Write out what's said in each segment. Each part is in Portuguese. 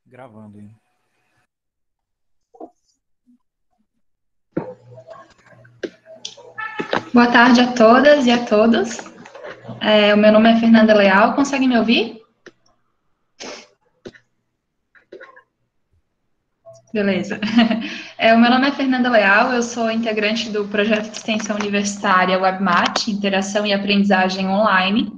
Gravando, hein? Boa tarde a todas e a todos. O meu nome é Fernanda Leal, conseguem me ouvir? Beleza. O meu nome é Fernanda Leal, eu sou integrante do projeto de extensão universitária WebMat, Interação e Aprendizagem Online,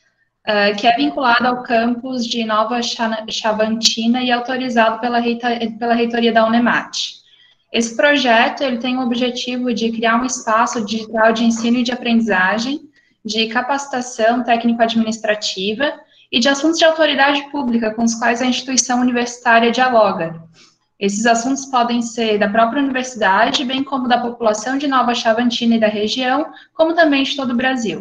que é vinculado ao campus de Nova Chavantina e autorizado pela reitoria da Unemat. Esse projeto ele tem o objetivo de criar um espaço digital de ensino e de aprendizagem, de capacitação técnico-administrativa e de assuntos de autoridade pública com os quais a instituição universitária dialoga. Esses assuntos podem ser da própria universidade, bem como da população de Nova Chavantina e da região, como também de todo o Brasil.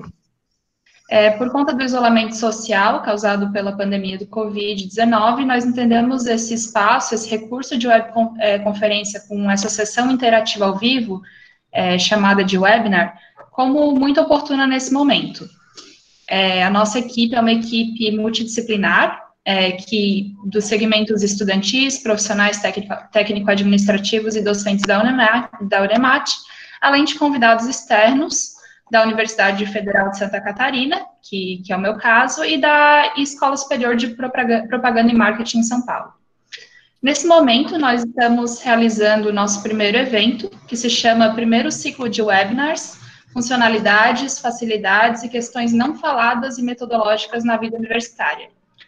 Por conta do isolamento social causado pela pandemia do Covid-19, nós entendemos esse espaço, esse recurso de webconferência com essa sessão interativa ao vivo, chamada de webinar, como muito oportuna nesse momento. A nossa equipe é uma equipe multidisciplinar, que dos segmentos estudantis, profissionais técnico-administrativos e docentes da Unemat, além de convidados externos, da Universidade Federal de Santa Catarina, que é o meu caso, e da Escola Superior de Propaganda e Marketing em São Paulo. Nesse momento, nós estamos realizando o nosso primeiro evento, que se chama Primeiro Ciclo de Webinars, Funcionalidades, Facilidades e Questões Não Faladas e Metodológicas na Vida Universitária.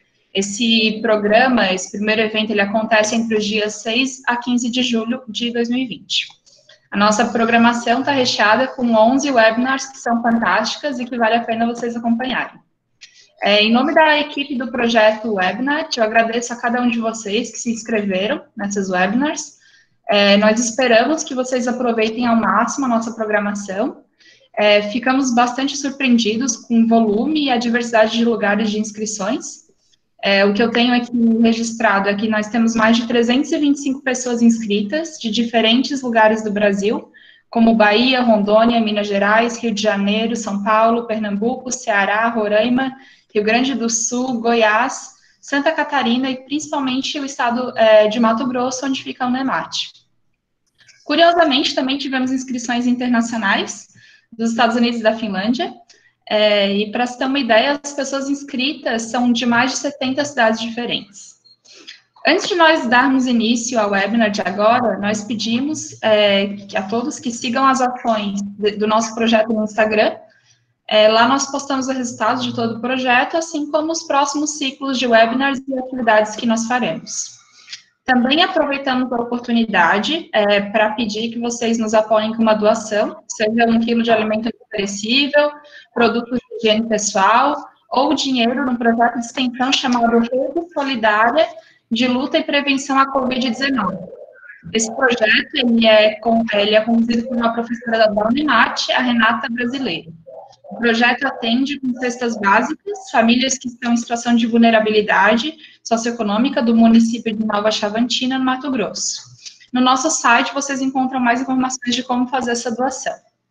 Esse programa, esse primeiro evento, ele acontece entre os dias 6 a 15 de julho de 2020. A nossa programação está recheada com 11 webinars que são fantásticas e que vale a pena vocês acompanharem. Em nome da equipe do projeto Webnet, eu agradeço a cada um de vocês que se inscreveram nessas webinars. Nós esperamos que vocês aproveitem ao máximo a nossa programação. Ficamos bastante surpreendidos com o volume e a diversidade de lugares de inscrições. O que eu tenho aqui registrado é que nós temos mais de 325 pessoas inscritas de diferentes lugares do Brasil, como Bahia, Rondônia, Minas Gerais, Rio de Janeiro, São Paulo, Pernambuco, Ceará, Roraima, Rio Grande do Sul, Goiás, Santa Catarina e principalmente o estado de Mato Grosso, onde fica a Unemat. Curiosamente, também tivemos inscrições internacionais dos Estados Unidos e da Finlândia. E para se ter uma ideia, as pessoas inscritas são de mais de 70 cidades diferentes. Antes de nós darmos início ao webinar de agora, nós pedimos a todos que sigam as ações do nosso projeto no Instagram. Lá nós postamos os resultados de todo o projeto, assim como os próximos ciclos de webinars e atividades que nós faremos. Também aproveitamos a oportunidade para pedir que vocês nos apoiem com uma doação, seja 1 quilo de alimento não perecível, produtos de higiene pessoal, ou dinheiro num projeto de extensão chamado Rede Solidária de Luta e Prevenção à Covid-19. Esse projeto ele é conduzido por uma professora da Unemat, a Renata Brasileiro. O projeto atende com cestas básicas, famílias que estão em situação de vulnerabilidade socioeconômica do município de Nova Chavantina, no Mato Grosso. No nosso site, vocês encontram mais informações de como fazer essa doação.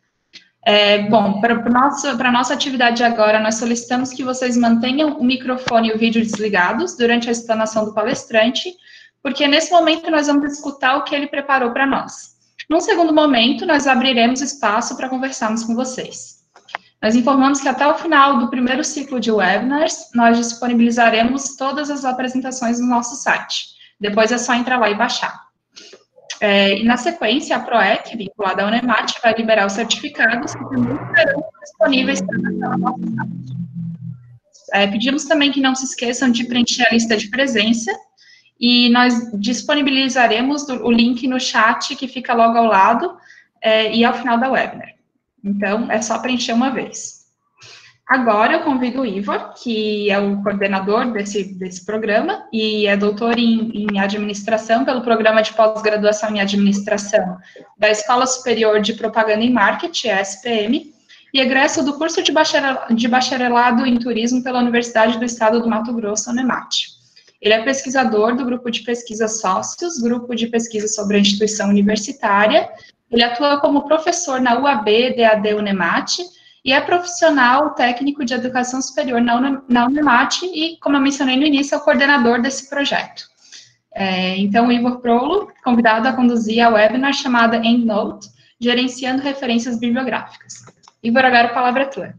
Para a nossa atividade agora, nós solicitamos que vocês mantenham o microfone e o vídeo desligados durante a explanação do palestrante, porque nesse momento nós vamos escutar o que ele preparou para nós. Num segundo momento, nós abriremos espaço para conversarmos com vocês. Nós informamos que até o final do primeiro ciclo de webinars, nós disponibilizaremos todas as apresentações no nosso site. Depois é só entrar lá e baixar. E na sequência, a PROEC, vinculada à Unemat, vai liberar os certificados que também estarão disponíveis para no nosso site. Pedimos também que não se esqueçam de preencher a lista de presença, e nós disponibilizaremos o link no chat que fica logo ao lado e ao final da webinar. Então, é só preencher uma vez. Agora, eu convido o Ivor, que é o coordenador desse programa e é doutor em administração pelo programa de pós-graduação em administração da Escola Superior de Propaganda e Marketing, a SPM, e egresso do curso de bacharelado em turismo pela Universidade do Estado do Mato Grosso, Unemat. Ele é pesquisador do grupo de pesquisa Sócios, grupo de pesquisa sobre a instituição universitária. Ele atua como professor na UAB, DAD Unemat, e é profissional técnico de educação superior na Unemat e, como eu mencionei no início, é o coordenador desse projeto. Então, o Ivor Prolo, convidado a conduzir a webinar chamada EndNote, Gerenciando Referências Bibliográficas. Ivor, agora a palavra é tua.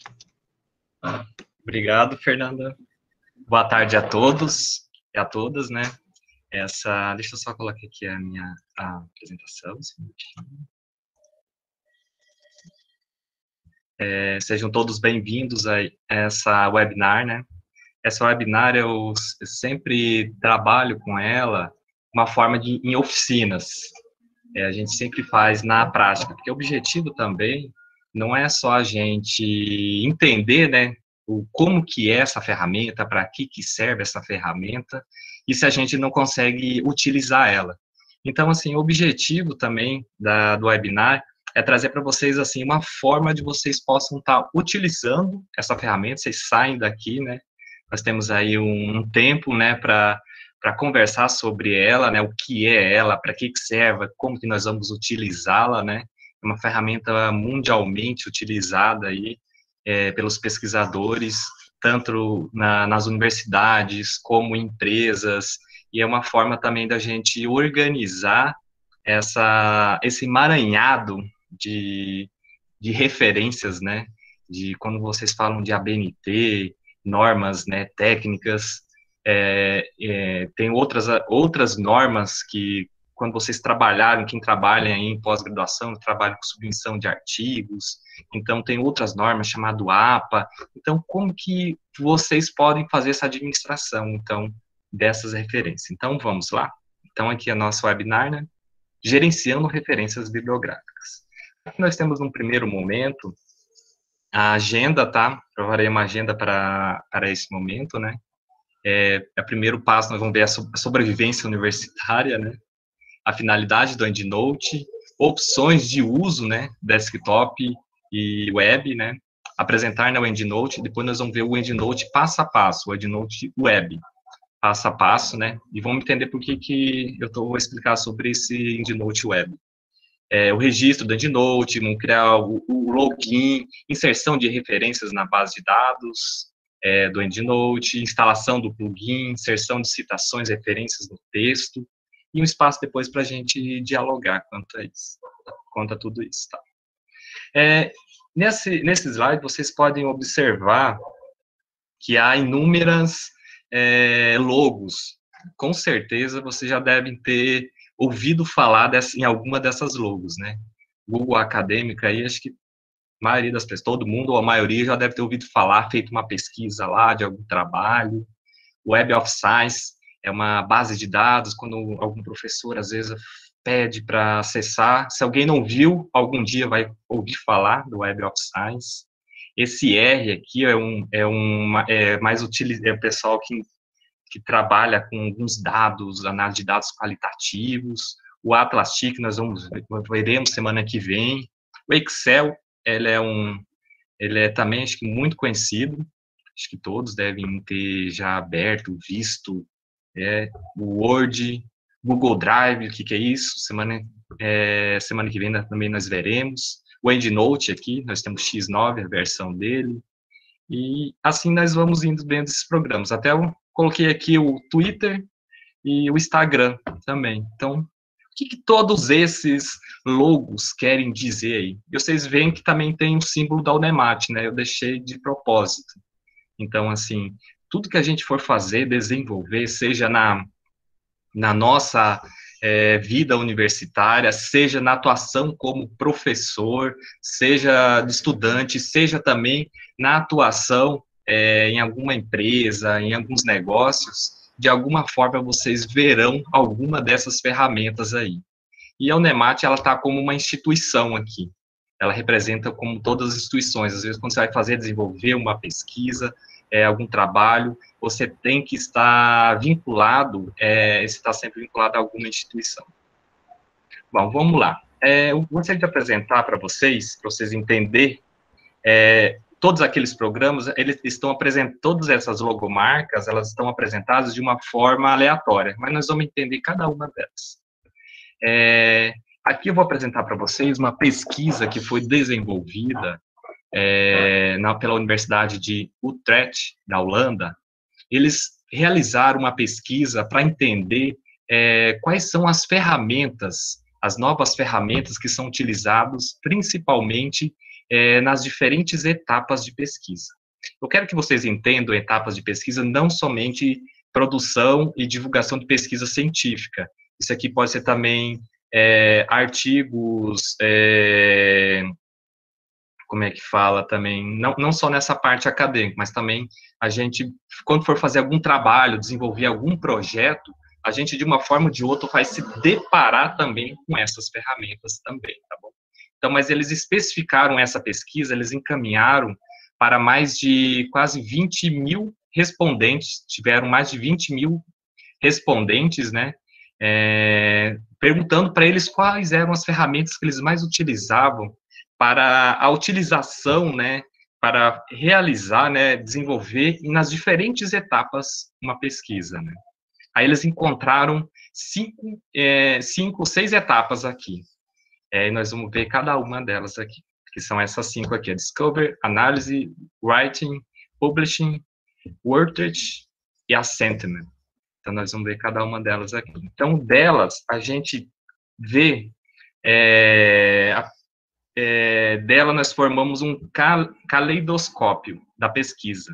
Obrigado, Fernanda. Boa tarde a todos e a todas, né? Deixa eu só colocar aqui a minha apresentação. Sejam todos bem-vindos a essa webinar, né? Essa webinar eu sempre trabalho com ela uma forma em oficinas. A gente sempre faz na prática, porque o objetivo também não é só a gente entender, né, como que é essa ferramenta, para que serve essa ferramenta, e se a gente não consegue utilizar ela. Então, assim, o objetivo também do webinar é trazer para vocês, assim, uma forma de vocês possam estar utilizando essa ferramenta, vocês saem daqui, né, nós temos aí um tempo, né, para conversar sobre ela, né, o que é ela, para que serve, como que nós vamos utilizá-la, né, é uma ferramenta mundialmente utilizada aí pelos pesquisadores, tanto nas universidades como em empresas, e é uma forma também da gente organizar esse emaranhado de referências, né, de quando vocês falam de ABNT, normas, né, técnicas, tem outras normas que, quando vocês trabalharam, quem trabalha em pós-graduação, trabalha com submissão de artigos, então tem outras normas, chamado APA, então como que vocês podem fazer essa administração, então, dessas referências? Então, vamos lá. Então, aqui é nosso webinar, né, Gerenciando Referências Bibliográficas. Aqui nós temos, num primeiro momento, a agenda, tá? Provarei uma agenda para esse momento, né? O primeiro passo, nós vamos ver a sobrevivência universitária, né? A finalidade do EndNote, opções de uso, né? Desktop e web, né? Apresentar, né, o EndNote, depois nós vamos ver o EndNote passo a passo, o EndNote web, passo a passo, né? E vamos entender por que eu vou explicar sobre esse EndNote web. O registro do EndNote, criar o login, inserção de referências na base de dados do EndNote, instalação do plugin, inserção de citações, referências no texto, e um espaço depois para a gente dialogar quanto a tudo isso. Tá? Nesse slide, vocês podem observar que há inúmeras logos. Com certeza, vocês já devem ter ouvido falar em alguma dessas logos, né? Google Acadêmica, aí acho que a maioria das pessoas, todo mundo, ou a maioria, já deve ter ouvido falar, feito uma pesquisa lá de algum trabalho. Web of Science é uma base de dados, quando algum professor, às vezes, pede para acessar. Se alguém não viu, algum dia vai ouvir falar do Web of Science. Esse R aqui mais utilizado, é o pessoal que trabalha com alguns dados, análise de dados qualitativos, o Atlas-TIC, nós veremos semana que vem, o Excel, ele é também, acho que, muito conhecido, acho que todos devem ter já aberto, visto, o Word, Google Drive, o que é isso, semana que vem também nós veremos, o EndNote aqui, nós temos X9, a versão dele, e assim nós vamos indo dentro desses programas, até coloquei aqui o Twitter e o Instagram também. Então, o que todos esses logos querem dizer aí? E vocês veem que também tem o símbolo da Unemat, né? Eu deixei de propósito. Então, assim, tudo que a gente for fazer, desenvolver, seja na nossa vida universitária, seja na atuação como professor, seja de estudante, seja também na atuação em alguma empresa, em alguns negócios, de alguma forma vocês verão alguma dessas ferramentas aí. E a Unemat, ela está como uma instituição aqui. Ela representa como todas as instituições. Às vezes, quando você vai desenvolver uma pesquisa, algum trabalho, você tem que estar vinculado, você está sempre vinculado a alguma instituição. Bom, vamos lá. Eu gostaria de apresentar para vocês entenderem todos aqueles programas, eles estão apresentando, todas essas logomarcas, elas estão apresentadas de uma forma aleatória, mas nós vamos entender cada uma delas. Aqui eu vou apresentar para vocês uma pesquisa que foi desenvolvida pela Universidade de Utrecht, da Holanda. Eles realizar uma pesquisa para entender quais são as ferramentas, as novas ferramentas que são utilizadas, principalmente nas diferentes etapas de pesquisa. Eu quero que vocês entendam etapas de pesquisa, não somente produção e divulgação de pesquisa científica. Isso aqui pode ser também artigos, como é que fala também, não só nessa parte acadêmica, mas também a gente, quando for fazer algum trabalho, desenvolver algum projeto, a gente, de uma forma ou de outra, vai se deparar também com essas ferramentas também, tá bom? Então, mas eles especificaram essa pesquisa, eles encaminharam para mais de quase 20 mil respondentes, tiveram mais de 20 mil respondentes, né, perguntando para eles quais eram as ferramentas que eles mais utilizavam para a utilização, né, para realizar, né, desenvolver nas diferentes etapas uma pesquisa, né. Aí eles encontraram 6 etapas aqui. E nós vamos ver cada uma delas aqui, que são essas 5 aqui: Discover, Análise, Writing, Publishing, Research e Assessment. Então, nós vamos ver cada uma delas aqui. Então, delas, a gente vê, dela nós formamos um caleidoscópio da pesquisa,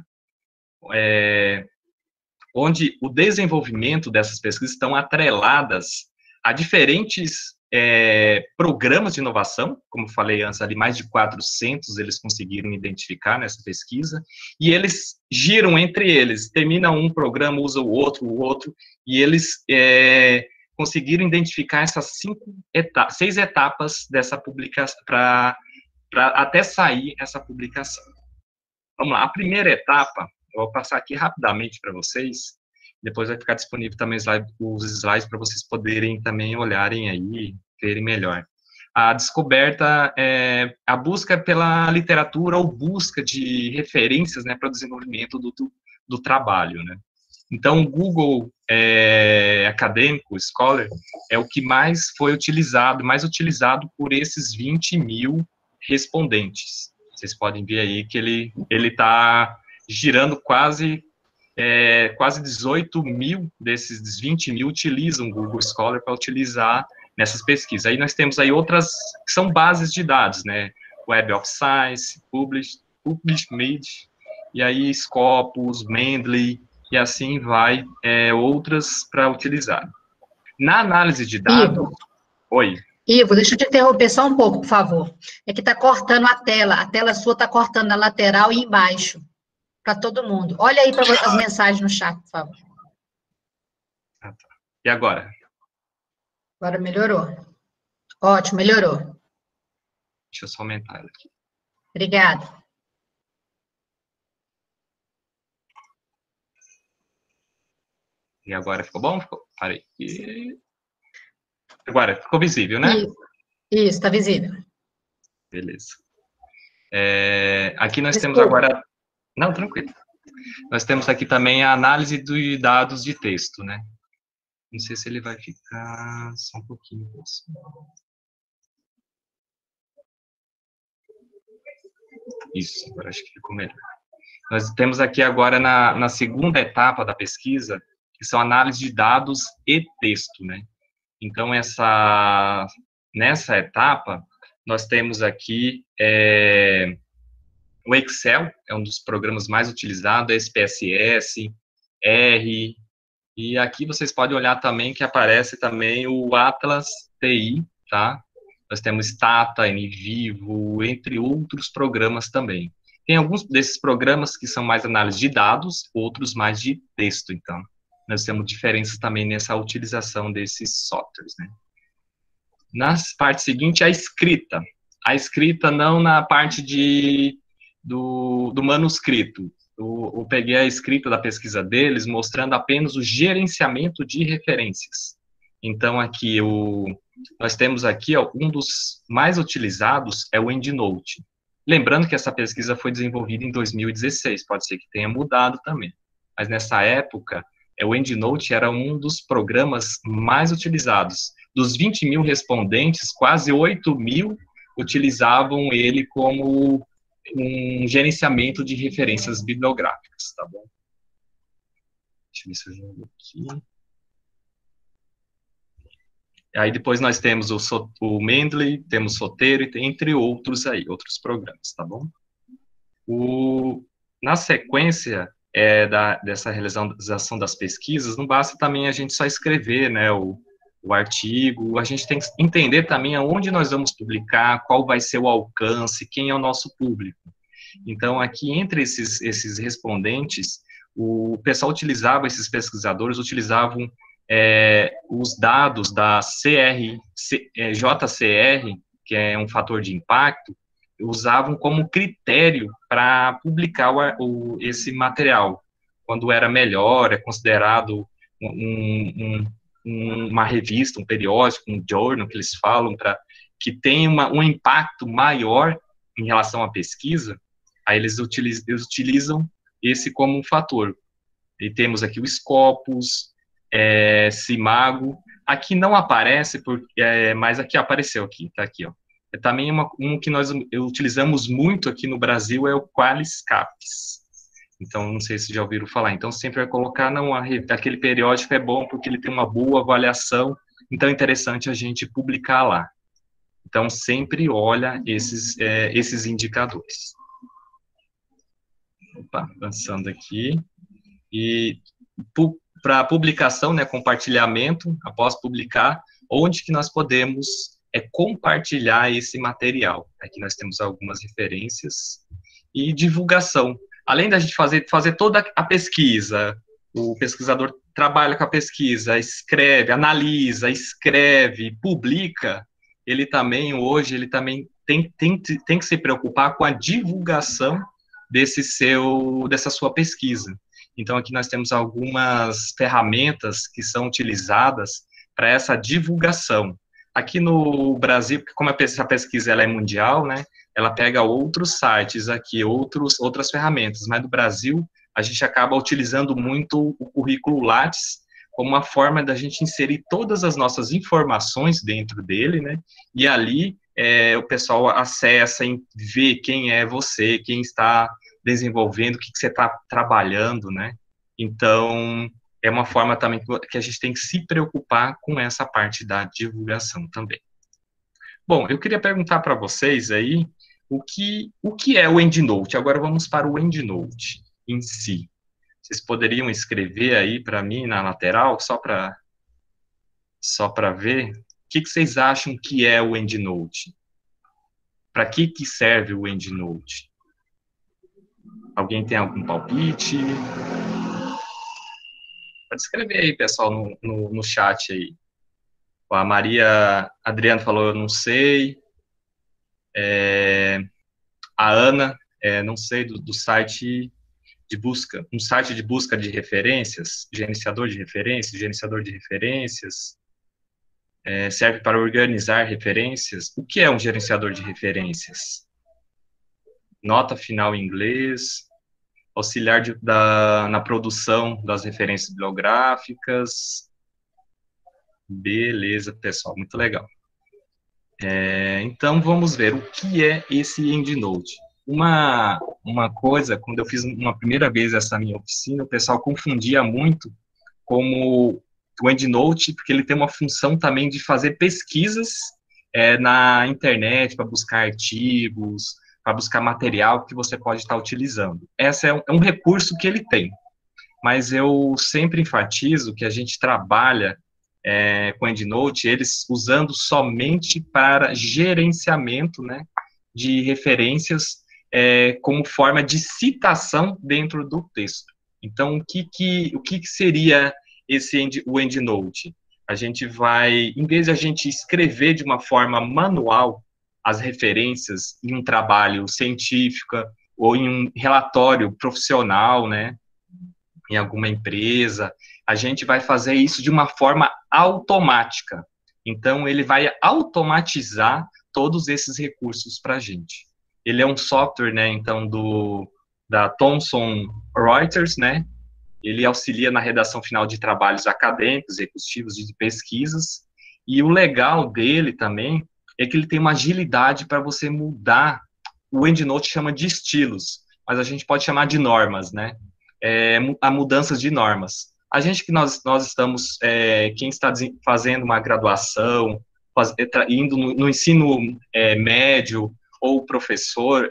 onde o desenvolvimento dessas pesquisas estão atreladas a diferentes programas de inovação, como falei antes, ali mais de 400 eles conseguiram identificar nessa pesquisa, e eles giram entre eles, termina um programa, usa o outro, e eles conseguiram identificar essas 6 etapas dessa publicação, para até sair essa publicação. Vamos lá, a primeira etapa, eu vou passar aqui rapidamente para vocês, depois vai ficar disponível também os slides para vocês poderem também olharem aí, verem melhor. A descoberta a busca pela literatura ou busca de referências, né, para o desenvolvimento do trabalho, né. Então, o Google acadêmico, Scholar, é o que mais foi utilizado, por esses 20 mil respondentes. Vocês podem ver aí que ele está girando quase 18 mil desses 20 mil utilizam o Google Scholar para utilizar nessas pesquisas. Aí nós temos aí outras que são bases de dados, né? Web of Science, PubMed, e aí Scopus, Mendeley, e assim vai, outras para utilizar. Na análise de dados... Ivo. Oi. Ivo, deixa eu te interromper só um pouco, por favor. É que está cortando a tela sua está cortando na lateral e embaixo, para todo mundo. Olha aí para as mensagens no chat, por favor. Ah, tá. E agora? Agora melhorou. Ótimo, melhorou. Deixa eu só aumentar ela aqui. Obrigada. E agora ficou bom? Parei. Agora, ficou visível, né? Isso, está visível. Beleza. Aqui nós temos agora... Não, tranquilo. Nós temos aqui também a análise de dados de texto, né? Não sei se ele vai ficar só um pouquinho. Isso, agora acho que ficou melhor. Nós temos aqui agora na segunda etapa da pesquisa, que são análise de dados e texto, né? Então, nessa etapa, nós temos aqui o Excel, é um dos programas mais utilizados, SPSS, R, e aqui vocês podem olhar também que aparece também o Atlas TI, tá? Nós temos Stata, NVivo, entre outros programas também. Tem alguns desses programas que são mais análise de dados, outros mais de texto, então. Nós temos diferenças também nessa utilização desses softwares, né? Na parte seguinte, a escrita. A escrita não na parte do manuscrito. Eu peguei a escrita da pesquisa deles, mostrando apenas o gerenciamento de referências. Então, aqui, nós temos aqui, um dos mais utilizados é o EndNote. Lembrando que essa pesquisa foi desenvolvida em 2016, pode ser que tenha mudado também. Mas nessa época, o EndNote era um dos programas mais utilizados. Dos 20 mil respondentes, quase 8 mil utilizavam ele como um gerenciamento de referências bibliográficas, tá bom? Deixa eu ver se eu jogo aqui. Aí depois nós temos o Mendeley, temos o Soteiro, e entre outros aí, outros programas, tá bom? Na sequência dessa realização das pesquisas, não basta também a gente só escrever, né, o artigo, a gente tem que entender também aonde nós vamos publicar, qual vai ser o alcance, quem é o nosso público. Então, aqui, entre esses respondentes, o pessoal utilizava, esses pesquisadores utilizavam os dados da JCR, que é um fator de impacto, usavam como critério para publicar esse material. Quando era melhor, é considerado uma revista, um periódico, um journal, que eles falam, que tem um impacto maior em relação à pesquisa, aí eles utilizam esse como um fator. E temos aqui o Scopus, Simago, aqui não aparece, mas aqui apareceu, tá aqui, ó. Também um que nós utilizamos muito aqui no Brasil é o Qualiscapes. Então, não sei se já ouviram falar. Então, sempre vai colocar, não, aquele periódico é bom porque ele tem uma boa avaliação, então é interessante a gente publicar lá. Então, sempre olha esses indicadores. Opa, avançando aqui. E para publicação, né, compartilhamento, após publicar, onde que nós podemos compartilhar esse material. Aqui nós temos algumas referências. E divulgação. Além da gente fazer toda a pesquisa, o pesquisador trabalha com a pesquisa, escreve, analisa, escreve, publica, ele também tem que se preocupar com a divulgação dessa sua pesquisa. Então, aqui nós temos algumas ferramentas que são utilizadas para essa divulgação. Aqui no Brasil, como essa pesquisa ela é mundial, né, ela pega outros sites aqui, outras ferramentas, mas no Brasil, a gente acaba utilizando muito o currículo Lattes como uma forma da gente inserir todas as nossas informações dentro dele, né, e ali o pessoal acessa e vê quem é você, quem está desenvolvendo, o que você está trabalhando, né, então é uma forma também que a gente tem que se preocupar com essa parte da divulgação também. Bom, eu queria perguntar para vocês aí o que é o EndNote. Agora vamos para o EndNote em si. Vocês poderiam escrever aí para mim na lateral, só para ver? O que vocês acham que é o EndNote? Para que serve o EndNote? Alguém tem algum palpite? Pode escrever aí, pessoal, no chat aí. A Maria Adriana falou, eu não sei. A Ana, não sei, do site de busca, um site de busca de referências, gerenciador de referências, serve para organizar referências. O que é um gerenciador de referências? Nota final em inglês, auxiliar na produção das referências bibliográficas. Beleza, pessoal, muito legal. Então, vamos ver o que é esse EndNote. Uma coisa, quando eu fiz uma primeira vez essa minha oficina, o pessoal confundia muito como o EndNote, porque ele tem uma função também de fazer pesquisas na internet, para buscar artigos, para buscar material que você pode estar utilizando. Esse é um recurso que ele tem, mas eu sempre enfatizo que a gente trabalha com EndNote, eles usando somente para gerenciamento, né, de referências como forma de citação dentro do texto. Então, o que seria o EndNote? A gente vai, em vez de a gente escrever de uma forma manual as referências em um trabalho científico ou em um relatório profissional, né, em alguma empresa, a gente vai fazer isso de uma forma automática. Então, ele vai automatizar todos esses recursos para a gente. Ele é um software, né, então, da Thomson Reuters, né, ele auxilia na redação final de trabalhos acadêmicos, executivos, de pesquisas, e o legal dele também é que ele tem uma agilidade para você mudar, o EndNote chama de estilos, mas a gente pode chamar de normas, né, a mudanças de normas. A gente que nós estamos, quem está fazendo uma graduação, indo no ensino médio, ou professor,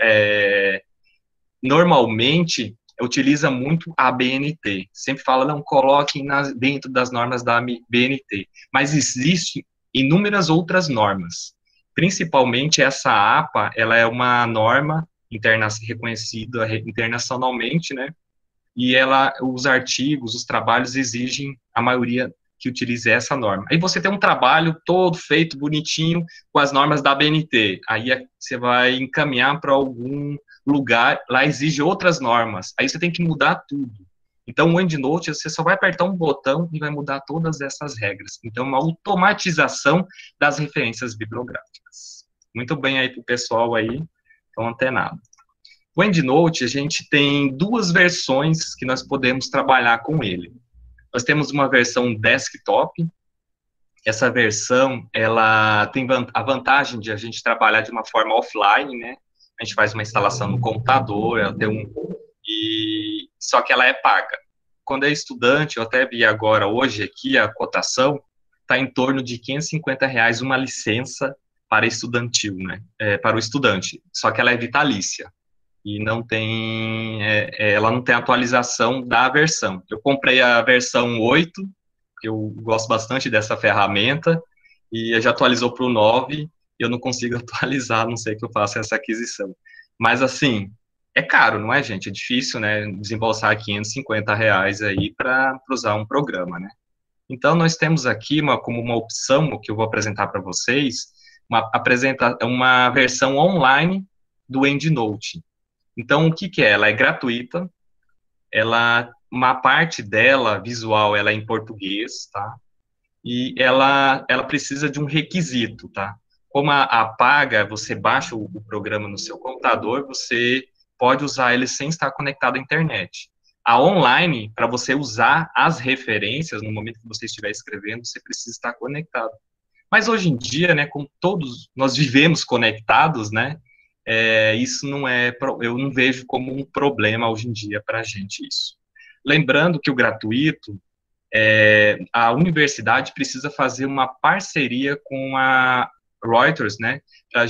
normalmente utiliza muito a BNT. Sempre fala, não, coloquem dentro das normas da BNT. Mas existem inúmeras outras normas. Principalmente essa APA, ela é uma norma reconhecida internacionalmente, né? E os artigos, os trabalhos exigem a maioria que utilize essa norma. Aí você tem um trabalho todo feito, bonitinho, com as normas da BNT. Aí você vai encaminhar para algum lugar, lá exige outras normas. Aí você tem que mudar tudo. Então, o EndNote, você só vai apertar um botão e vai mudar todas essas regras. Então, uma automatização das referências bibliográficas. Muito bem aí para o pessoal aí, estão antenados. O EndNote, a gente tem duas versões que nós podemos trabalhar com ele. Nós temos uma versão desktop. Essa versão, ela tem a vantagem de a gente trabalhar de uma forma offline, né? A gente faz uma instalação no computador, ela tem só que ela é paga. Quando é estudante, eu até vi agora, hoje aqui, a cotação está em torno de R$550 uma licença para estudantil, né? Para o estudante, só que ela é vitalícia. E não tem, ela não tem atualização da versão. Eu comprei a versão 8, porque eu gosto bastante dessa ferramenta, e já atualizou para o 9, e eu não consigo atualizar, a não sei que eu faça essa aquisição. Mas, assim, é caro, não é, gente? É difícil, né, desembolsar R$550 aí para usar um programa, né? Então, nós temos aqui como uma opção, que eu vou apresentar para vocês, uma versão online do EndNote. Então, o que é? Ela é gratuita, uma parte dela, visual, ela é em português, tá? E ela precisa de um requisito, tá? Como a paga, você baixa o programa no seu computador, você pode usar ele sem estar conectado à internet. A online, para você usar as referências, no momento que você estiver escrevendo, você precisa estar conectado. Mas hoje em dia, né, como todos nós vivemos conectados, né, isso eu não vejo como um problema hoje em dia para a gente isso. Lembrando que o gratuito, a universidade precisa fazer uma parceria com a Reuters, né, para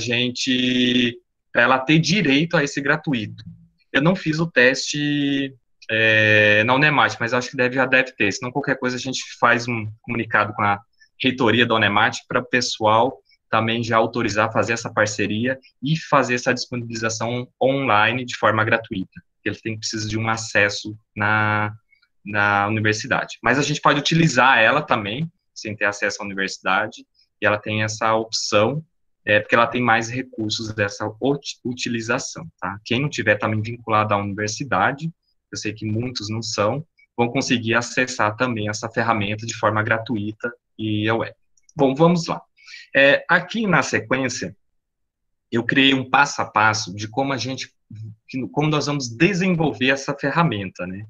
ela ter direito a esse gratuito. Eu não fiz o teste na Unemat, mas acho que já deve ter, senão qualquer coisa a gente faz um comunicado com a reitoria da Unemat para o pessoal também já autorizar, fazer essa parceria e fazer essa disponibilização online de forma gratuita. Ele precisa de um acesso na universidade. Mas a gente pode utilizar ela também, sem ter acesso à universidade, e ela tem essa opção, porque ela tem mais recursos dessa utilização, tá? Quem não tiver também vinculado à universidade, eu sei que muitos não são, vão conseguir acessar também essa ferramenta de forma gratuita e web. Bom, vamos lá. Aqui na sequência, eu criei um passo a passo de como nós vamos desenvolver essa ferramenta, né?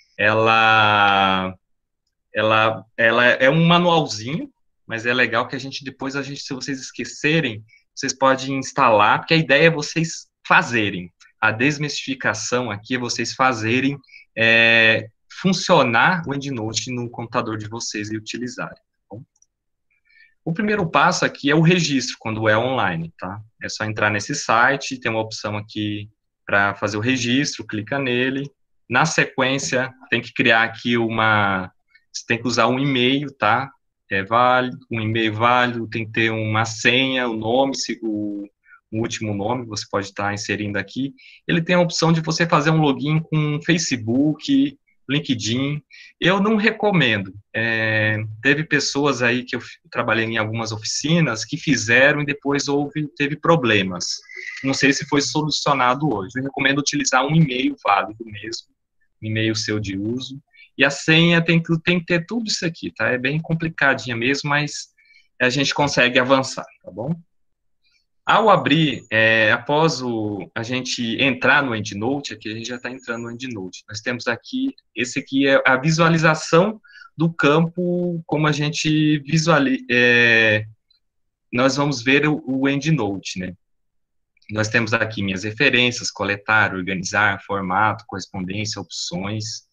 Ela é um manualzinho, mas é legal que depois, se vocês esquecerem, vocês podem instalar, porque a ideia é vocês fazerem. A desmistificação aqui é vocês fazerem funcionar o EndNote no computador de vocês e utilizarem. O primeiro passo aqui é o registro, quando é online, tá? É só entrar nesse site, tem uma opção aqui para fazer o registro, clica nele. Na sequência, tem que criar aqui você tem que usar um e-mail, tá? Um e-mail válido, tem que ter uma senha, o nome, o último nome, você pode estar inserindo aqui. Ele tem a opção de você fazer um login com Facebook, LinkedIn. Eu não recomendo. Teve pessoas aí que eu trabalhei em algumas oficinas que fizeram e depois teve problemas. Não sei se foi solucionado hoje. Eu recomendo utilizar um e-mail válido mesmo, um e-mail seu de uso. E a senha tem que ter tudo isso aqui, tá? É bem complicadinha mesmo, mas a gente consegue avançar, tá bom? Ao abrir, após a gente entrar no EndNote, aqui a gente já está entrando no EndNote. Nós temos aqui, esse aqui é a visualização do campo, como a gente visualiza, nós vamos ver o EndNote, né? Nós temos aqui minhas referências, coletar, organizar, formato, correspondência, opções.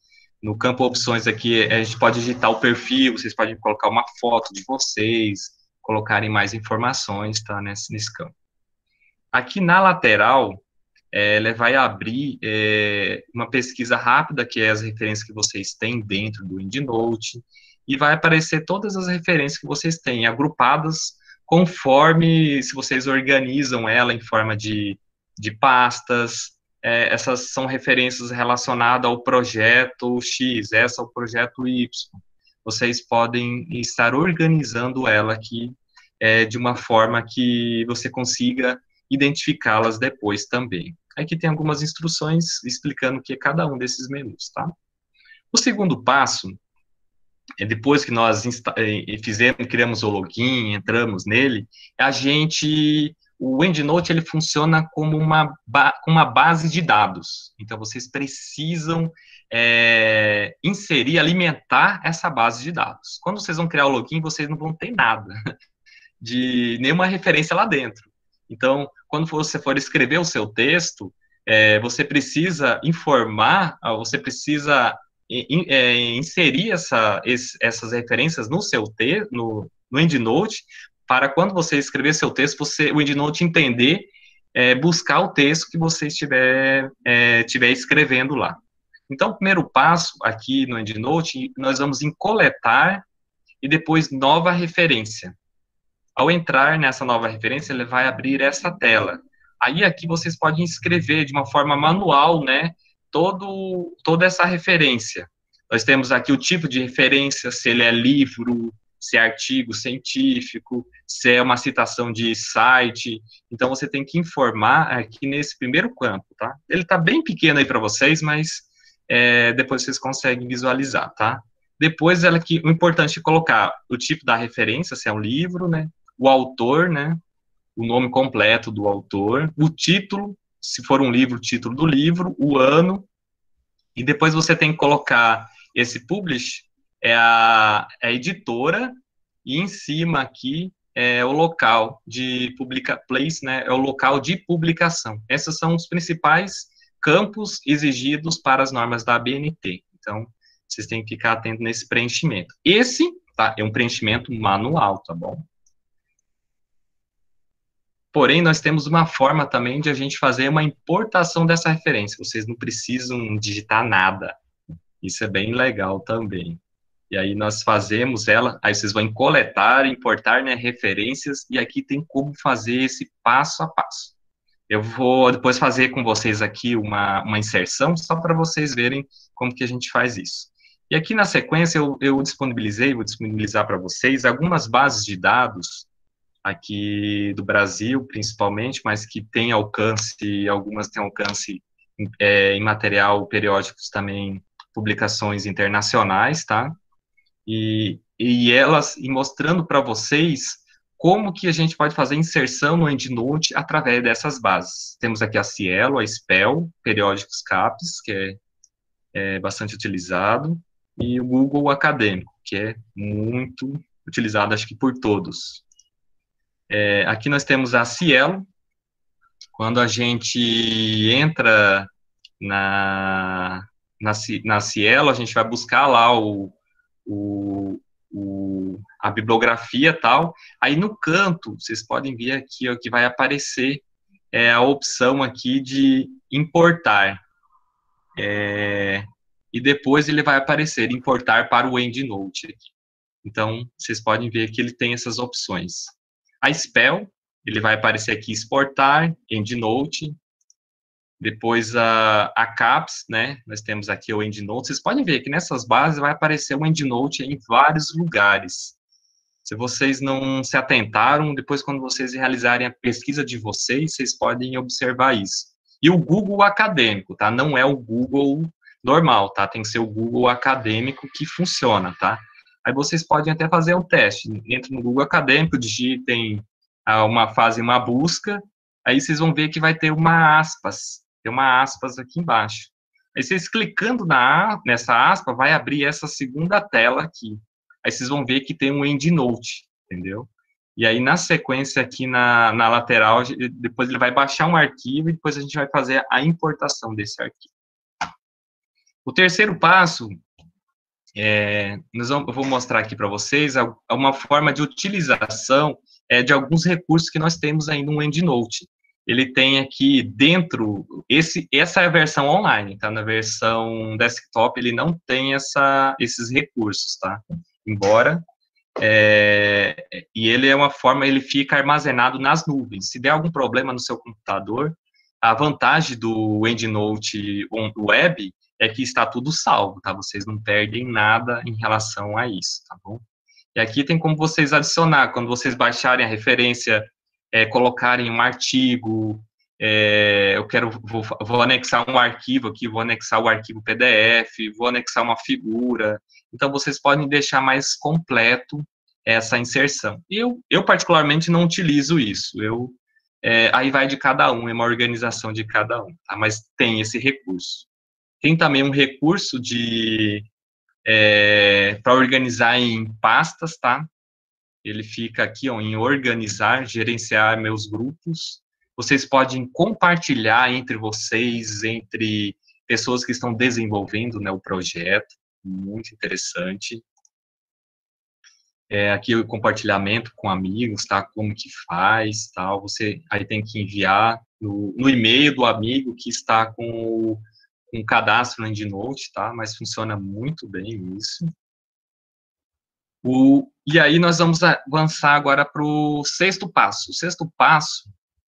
No campo opções aqui, a gente pode digitar o perfil, vocês podem colocar uma foto de vocês, colocarem mais informações, tá, nesse campo. Aqui na lateral, ela vai abrir uma pesquisa rápida, que é as referências que vocês têm dentro do EndNote, e vai aparecer todas as referências que vocês têm, agrupadas conforme, se vocês organizam ela em forma de pastas, essas são referências relacionadas ao projeto X, essa ao projeto Y. Vocês podem estar organizando ela aqui de uma forma que você consiga identificá-las depois também. Aqui tem algumas instruções explicando o que é cada um desses menus, tá? O segundo passo, depois que nós criamos o login, entramos nele, o EndNote, ele funciona como uma base de dados. Então, vocês precisam inserir, alimentar essa base de dados. Quando vocês vão criar o login, vocês não vão ter nada de nenhuma referência lá dentro. Então, quando você for escrever o seu texto, você precisa informar, você precisa inserir essas referências no seu texto, no EndNote, para quando você escrever seu texto, o EndNote entender, buscar o texto que você estiver escrevendo lá. Então, o primeiro passo aqui no EndNote, nós vamos em coletar e depois nova referência. Ao entrar nessa nova referência, ele vai abrir essa tela. Aí aqui vocês podem escrever de uma forma manual, né, toda essa referência. Nós temos aqui o tipo de referência, se ele é livro, se é artigo científico, se é uma citação de site. Então, você tem que informar aqui nesse primeiro campo, tá? Ele está bem pequeno aí para vocês, mas depois vocês conseguem visualizar, tá? Depois, o importante é colocar o tipo da referência, se é um livro, né? O autor, né? O nome completo do autor, o título, se for um livro, o título do livro, o ano, e depois você tem que colocar esse publish, a editora, e em cima aqui é o local de place, né? É o local de publicação. Esses são os principais campos exigidos para as normas da ABNT. Então, vocês têm que ficar atentos nesse preenchimento. Esse, tá, é um preenchimento manual, tá bom? Porém, nós temos uma forma também de a gente fazer uma importação dessa referência. Vocês não precisam digitar nada. Isso é bem legal também. E aí nós fazemos ela, aí vocês vão coletar, importar, né, referências, e aqui tem como fazer esse passo a passo. Eu vou depois fazer com vocês aqui uma inserção, só para vocês verem como que a gente faz isso. E aqui na sequência vou disponibilizar para vocês algumas bases de dados, aqui do Brasil, principalmente, mas que tem alcance, algumas têm alcance em material periódicos também, publicações internacionais, tá? E mostrando para vocês como que a gente pode fazer inserção no EndNote através dessas bases. Temos aqui a Cielo, a SPEL, periódicos CAPES, que é bastante utilizado, e o Google Acadêmico, que é muito utilizado, acho que por todos. Aqui nós temos a Cielo. Quando a gente entra na Cielo, a gente vai buscar lá a bibliografia e tal. Aí no canto, vocês podem ver aqui ó, que vai aparecer a opção aqui de importar. E depois ele vai aparecer, importar para o EndNote. Então, vocês podem ver que ele tem essas opções. A SPEL, ele vai aparecer aqui, exportar, EndNote, depois a CAPES, né, nós temos aqui o EndNote, vocês podem ver que nessas bases vai aparecer o EndNote em vários lugares. Se vocês não se atentaram, depois quando vocês realizarem a pesquisa de vocês, vocês podem observar isso. E o Google Acadêmico, tá, não é o Google normal, tá, tem que ser o Google Acadêmico que funciona, tá. Aí vocês podem até fazer um teste, entrem no Google Acadêmico, digitem uma busca, aí vocês vão ver que vai ter uma aspas, tem uma aspas aqui embaixo. Aí vocês clicando nessa aspa, vai abrir essa segunda tela aqui. Aí vocês vão ver que tem um EndNote, entendeu? E aí na sequência aqui na lateral, depois ele vai baixar um arquivo e depois a gente vai fazer a importação desse arquivo. O terceiro passo Eu vou mostrar aqui para vocês uma forma de utilização de alguns recursos que nós temos aí no EndNote. Ele tem aqui dentro, essa é a versão online, tá? Na versão desktop ele não tem esses recursos, tá? Embora, e ele é uma forma, ele fica armazenado nas nuvens. Se der algum problema no seu computador, a vantagem do EndNote Web é que está tudo salvo, tá? Vocês não perdem nada em relação a isso, tá bom? E aqui tem como vocês adicionar, quando vocês baixarem a referência, colocarem um artigo, vou anexar um arquivo aqui, vou anexar o arquivo PDF, vou anexar uma figura, então vocês podem deixar mais completo essa inserção. Eu particularmente não utilizo isso, aí vai de cada um, é uma organização de cada um, tá? Mas tem esse recurso. Tem também um recurso para organizar em pastas, tá? Ele fica aqui, ó, em organizar, gerenciar meus grupos. Vocês podem compartilhar entre vocês, entre pessoas que estão desenvolvendo, né, o projeto. Muito interessante. Aqui o compartilhamento com amigos, tá? Como que faz, tal. Você aí tem que enviar no e-mail do amigo que está com um cadastro no EndNote, tá? Mas funciona muito bem isso. E aí nós vamos avançar agora para o sexto passo. O sexto passo,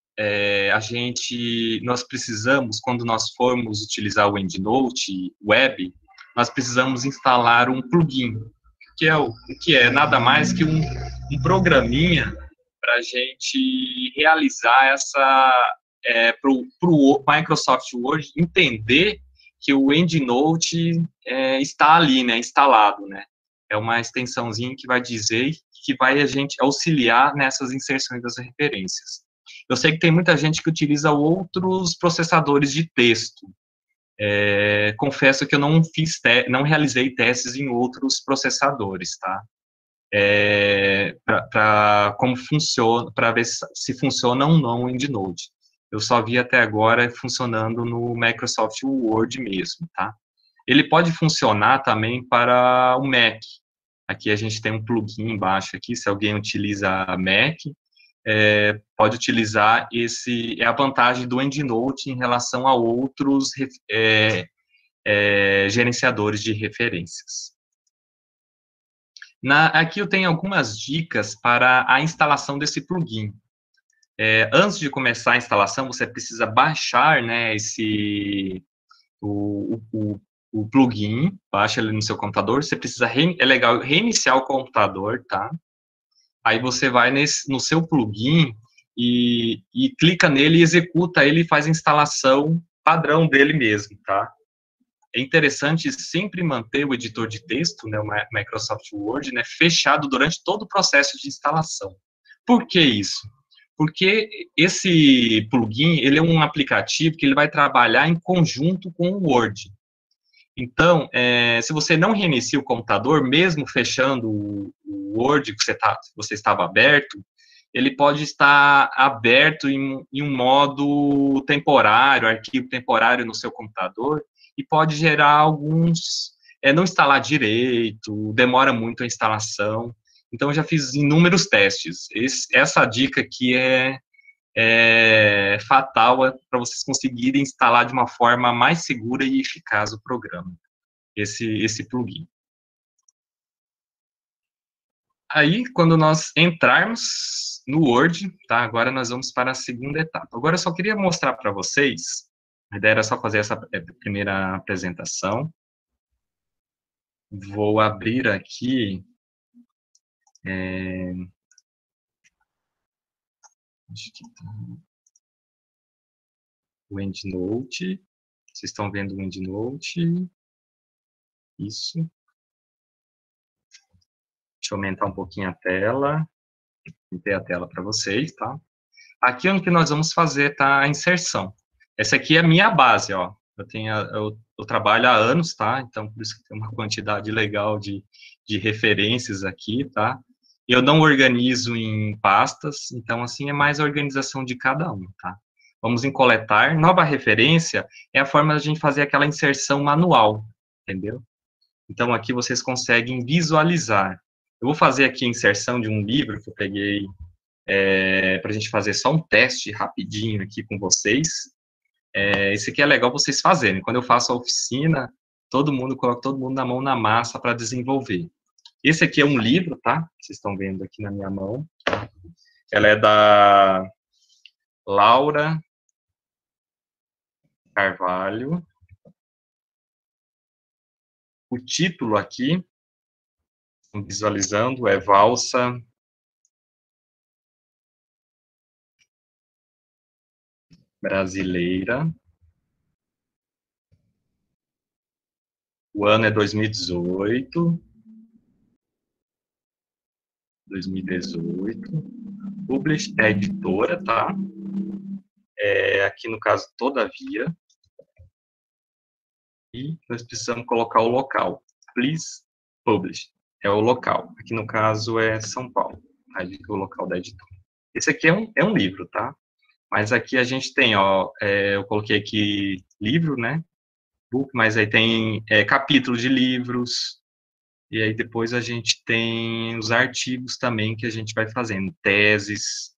nós precisamos, quando nós formos utilizar o EndNote Web, nós precisamos instalar um plugin, que é nada mais que um programinha para a gente realizar para o Microsoft Word entender que o EndNote está ali, né, instalado, né? É uma extensãozinha que vai dizer que vai a gente auxiliar nessas inserções das referências. Eu sei que tem muita gente que utiliza outros processadores de texto. Confesso que eu não realizei testes em outros processadores, tá? Para como funciona, para ver se funciona ou não o EndNote. Eu só vi até agora funcionando no Microsoft Word mesmo, tá? Ele pode funcionar também para o Mac. Aqui a gente tem um plugin embaixo aqui, se alguém utiliza Mac, pode utilizar a vantagem do EndNote em relação a outros gerenciadores de referências. Aqui eu tenho algumas dicas para a instalação desse plugin. Antes de começar a instalação, você precisa baixar, né, o plugin, baixa ele no seu computador, você precisa, é legal reiniciar o computador, tá? Aí você vai no seu plugin e clica nele e executa ele e faz a instalação padrão dele mesmo, tá? É interessante sempre manter o editor de texto, né, o Microsoft Word, né, fechado durante todo o processo de instalação. Por que isso? Porque esse plugin, ele é um aplicativo que ele vai trabalhar em conjunto com o Word. Então, se você não reinicia o computador, mesmo fechando o Word que você estava aberto, ele pode estar aberto em um modo temporário, arquivo temporário no seu computador, e pode gerar alguns, não instalar direito, demora muito a instalação. Então, eu já fiz inúmeros testes. Essa dica aqui é fatal para vocês conseguirem instalar de uma forma mais segura e eficaz o programa, esse plugin. Aí, quando nós entrarmos no Word, tá? Agora nós vamos para a segunda etapa. Agora eu só queria mostrar para vocês, a ideia era só fazer essa primeira apresentação. Vou abrir aqui acho que tá o EndNote. Vocês estão vendo o EndNote? Isso. Deixa eu aumentar um pouquinho a tela. Pintei a tela para vocês, tá? Aqui onde que nós vamos fazer tá a inserção. Essa aqui é a minha base, ó. Eu trabalho há anos, tá? Então, por isso que tem uma quantidade legal de referências aqui, tá? Eu não organizo em pastas, então, assim, é mais a organização de cada um, tá? Vamos em coletar. Nova referência é a forma de a gente fazer aquela inserção manual, entendeu? Então, aqui vocês conseguem visualizar. Eu vou fazer aqui a inserção de um livro que eu peguei para a gente fazer só um teste rapidinho aqui com vocês. Esse aqui é legal vocês fazerem. Quando eu faço a oficina, coloco todo mundo na mão na massa para desenvolver. Esse aqui é um livro, tá? Vocês estão vendo aqui na minha mão. Ela é da Laura Carvalho. O título aqui, visualizando, é Valsa Brasileira. O ano é 2018. 2018. Publish é editora, tá? Aqui no caso, Todavia. E nós precisamos colocar o local. Please publish. É o local. Aqui no caso é São Paulo. Aí fica o local da editora. Esse aqui é um livro, tá? Mas aqui a gente tem, ó, eu coloquei aqui livro, né? Book, mas aí tem capítulo de livros. E aí depois a gente tem os artigos também que a gente vai fazendo. Teses,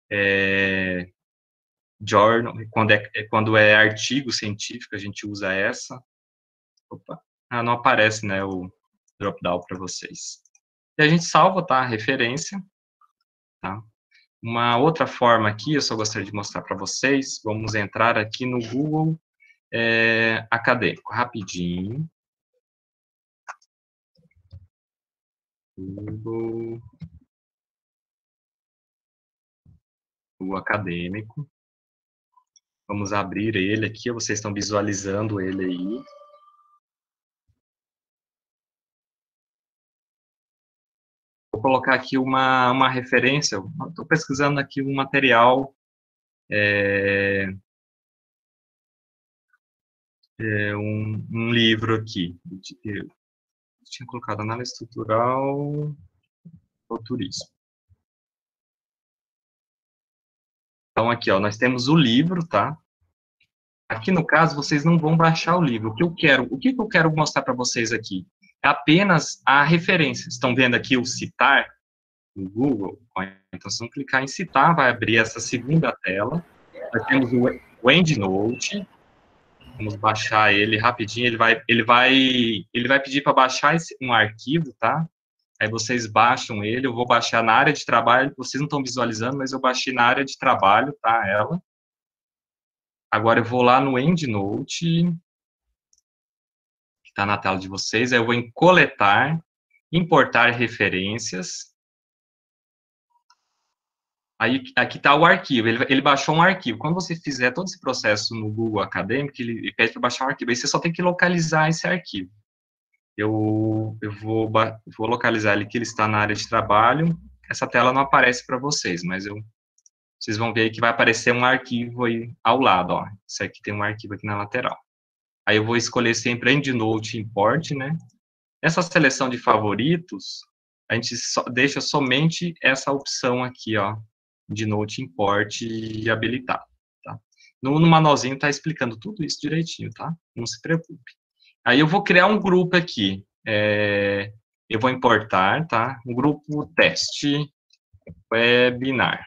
journal, quando é artigo científico, a gente usa essa. Opa, não aparece, né, o drop-down para vocês. E a gente salva, tá, a referência, tá? Uma outra forma aqui, eu só gostaria de mostrar para vocês, vamos entrar aqui no Google Acadêmico, rapidinho. Google Acadêmico. Vamos abrir ele aqui, vocês estão visualizando ele aí. Vou colocar aqui uma referência, estou pesquisando aqui um material, um livro aqui. Eu tinha colocado análise estrutural do turismo. Então, aqui, ó, nós temos o livro, tá? Aqui, no caso, vocês não vão baixar o livro. O que eu quero mostrar para vocês aqui? É apenas a referência. Estão vendo aqui o citar no Google? Então, se não clicar em citar, vai abrir essa segunda tela. Nós temos o EndNote. Vamos baixar ele rapidinho. Ele vai pedir para baixar um arquivo, tá? Aí vocês baixam ele. Eu vou baixar na área de trabalho. Vocês não estão visualizando, mas eu baixei na área de trabalho, tá? Ela. Agora eu vou lá no EndNote, que está na tela de vocês. Aí eu vou em coletar, importar referências. Aí aqui está o arquivo. Ele baixou um arquivo. Quando você fizer todo esse processo no Google Acadêmico, ele pede para baixar um arquivo. Aí você só tem que localizar esse arquivo. Eu vou localizar ele que ele está na área de trabalho. Essa tela não aparece para vocês, mas vocês vão ver aí que vai aparecer um arquivo aí ao lado, ó. Isso aqui tem um arquivo aqui na lateral. Aí eu vou escolher sempre EndNote Import, né? Nessa seleção de favoritos, a gente deixa somente essa opção aqui, ó, EndNote Import e habilitado, tá? No manualzinho está explicando tudo isso direitinho, tá? Não se preocupe. Aí eu vou criar um grupo aqui. Eu vou importar, tá? Um grupo teste webinar.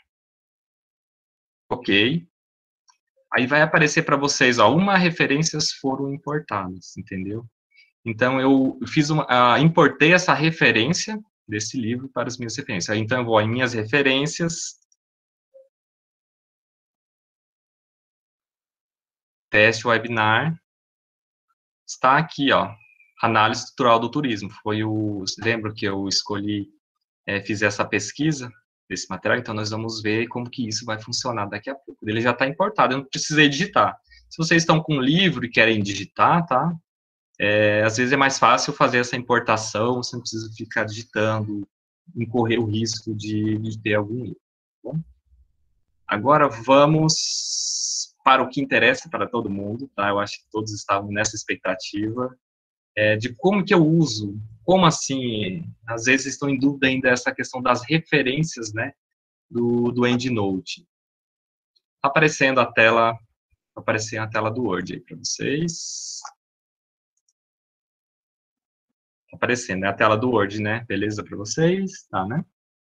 Ok. Aí vai aparecer para vocês, ó, referências foram importadas, entendeu? Então, eu importei essa referência desse livro para as minhas referências. Então, eu vou em minhas referências, teste webinar, está aqui, ó, análise estrutural do turismo. Lembra que eu escolhi, fiz essa pesquisa desse material, então nós vamos ver como que isso vai funcionar daqui a pouco. Ele já está importado, eu não precisei digitar. Se vocês estão com um livro e querem digitar, tá? Às vezes é mais fácil fazer essa importação, você não precisa ficar digitando, incorrer o risco de ter algum erro. Tá bom? Agora vamos para o que interessa para todo mundo, tá? Eu acho que todos estavam nessa expectativa de como que eu uso, como assim, às vezes estão em dúvida ainda essa questão das referências, né, do EndNote. Tá aparecendo a tela do Word aí para vocês. aparecendo, é a tela do Word, né? Beleza para vocês? Tá, né?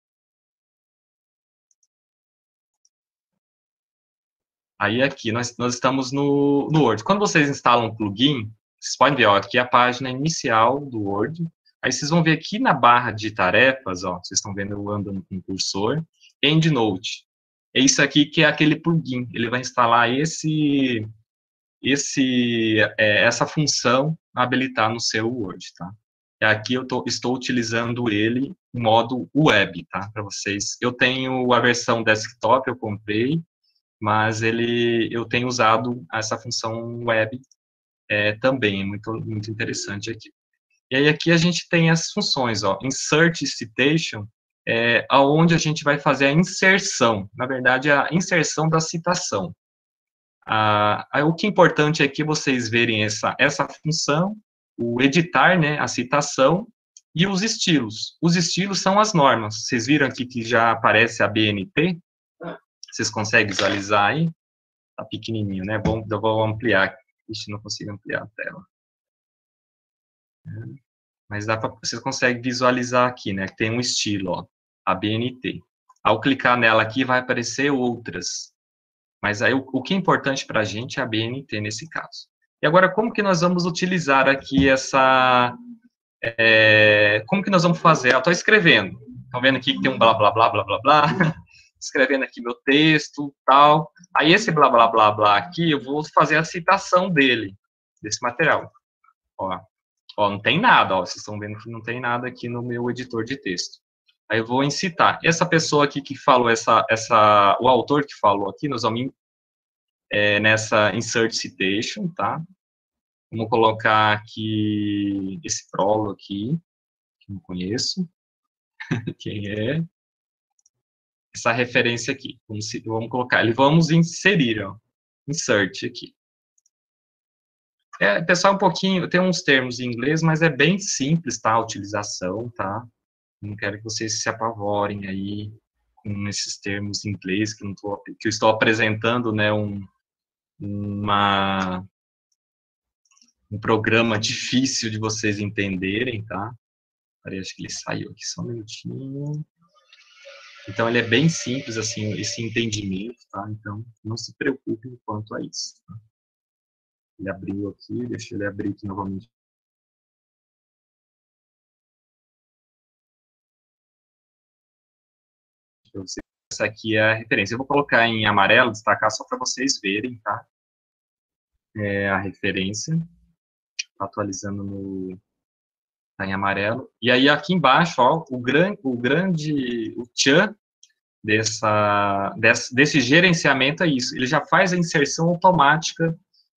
Aí aqui, nós estamos no Word. Quando vocês instalam um plugin, vocês podem ver, ó, aqui a página inicial do Word. Aí vocês vão ver aqui na barra de tarefas, ó, vocês estão vendo eu andando com o cursor, EndNote. É isso aqui que é aquele plugin. Ele vai instalar essa função habilitar no seu Word, tá? E aqui eu estou utilizando ele em modo web, tá? Para vocês. Eu tenho a versão desktop, eu comprei, mas eu tenho usado essa função web também, é muito interessante aqui. E aí aqui a gente tem as funções, ó, Insert Citation, aonde a gente vai fazer a inserção, na verdade, a inserção da citação. O que é importante é que vocês verem essa função, o editar, né, a citação, e os estilos. Os estilos são as normas. Vocês viram aqui que já aparece a BNT? Vocês conseguem visualizar aí? Tá pequenininho, né? Eu vou ampliar. Ixi, não consigo ampliar a tela. Mas vocês conseguem visualizar aqui, né? Que tem um estilo, ó, a BNT. Ao clicar nela aqui, vai aparecer outras. Mas aí o que é importante para a gente é a BNT nesse caso. E agora, como que nós vamos utilizar aqui como que nós vamos fazer? Eu estou escrevendo. Estão vendo aqui que tem um blá, blá, blá, blá, blá, blá. Escrevendo aqui meu texto, tal. Aí esse blá, blá, blá, blá aqui, eu vou fazer a citação desse material. Ó, não tem nada, ó. Vocês estão vendo que não tem nada aqui no meu editor de texto. Aí eu vou incitar. Essa pessoa aqui que falou, o autor que falou aqui, nós vamos nessa Insert Citation, tá? Vamos colocar aqui esse prólogo aqui, que não conheço. Quem é? Essa referência aqui. Vamos colocar. Vamos inserir, ó. Insert aqui. Pessoal, um pouquinho, tem uns termos em inglês, mas é bem simples, tá? A utilização, tá? Não quero que vocês se apavorem aí com esses termos em inglês que eu estou apresentando, né? Um programa difícil de vocês entenderem, tá? Peraí, acho que ele saiu aqui, só um minutinho. Então, ele é bem simples, assim, esse entendimento, tá? Então, não se preocupem quanto a isso. Tá? Ele abriu aqui, deixa ele abrir aqui novamente. Essa aqui é a referência. Eu vou colocar em amarelo, destacar só para vocês verem, tá? A referência. Tá atualizando tá em amarelo. E aí, aqui embaixo, ó, o tchan desse gerenciamento é isso. Ele já faz a inserção automática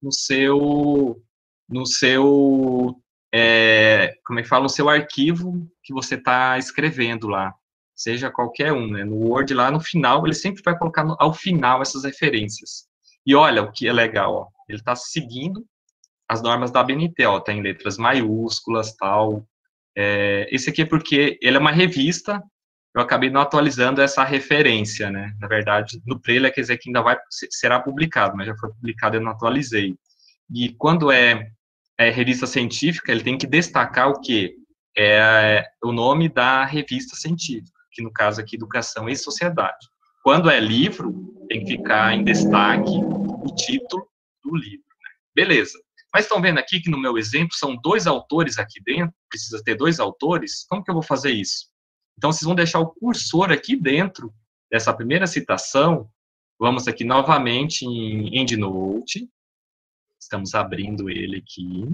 como é que fala, no seu arquivo que você está escrevendo lá, seja qualquer um, né? No Word lá, no final, ele sempre vai colocar ao final essas referências. E olha o que é legal, ó, ele está seguindo as normas da ABNT, ó, tem letras maiúsculas, tal. Esse aqui é porque ele é uma revista, eu acabei não atualizando essa referência, né? Na verdade, no trailer quer dizer que ainda será publicado, mas já foi publicado e eu não atualizei. E quando é revista científica, ele tem que destacar o quê? O nome da revista científica, que no caso aqui, Educação e Sociedade. Quando é livro, tem que ficar em destaque o título do livro. Né? Beleza. Mas estão vendo aqui que no meu exemplo são 2 autores aqui dentro, precisa ter 2 autores, como que eu vou fazer isso? Então, vocês vão deixar o cursor aqui dentro dessa primeira citação, vamos aqui novamente em EndNote, estamos abrindo ele aqui,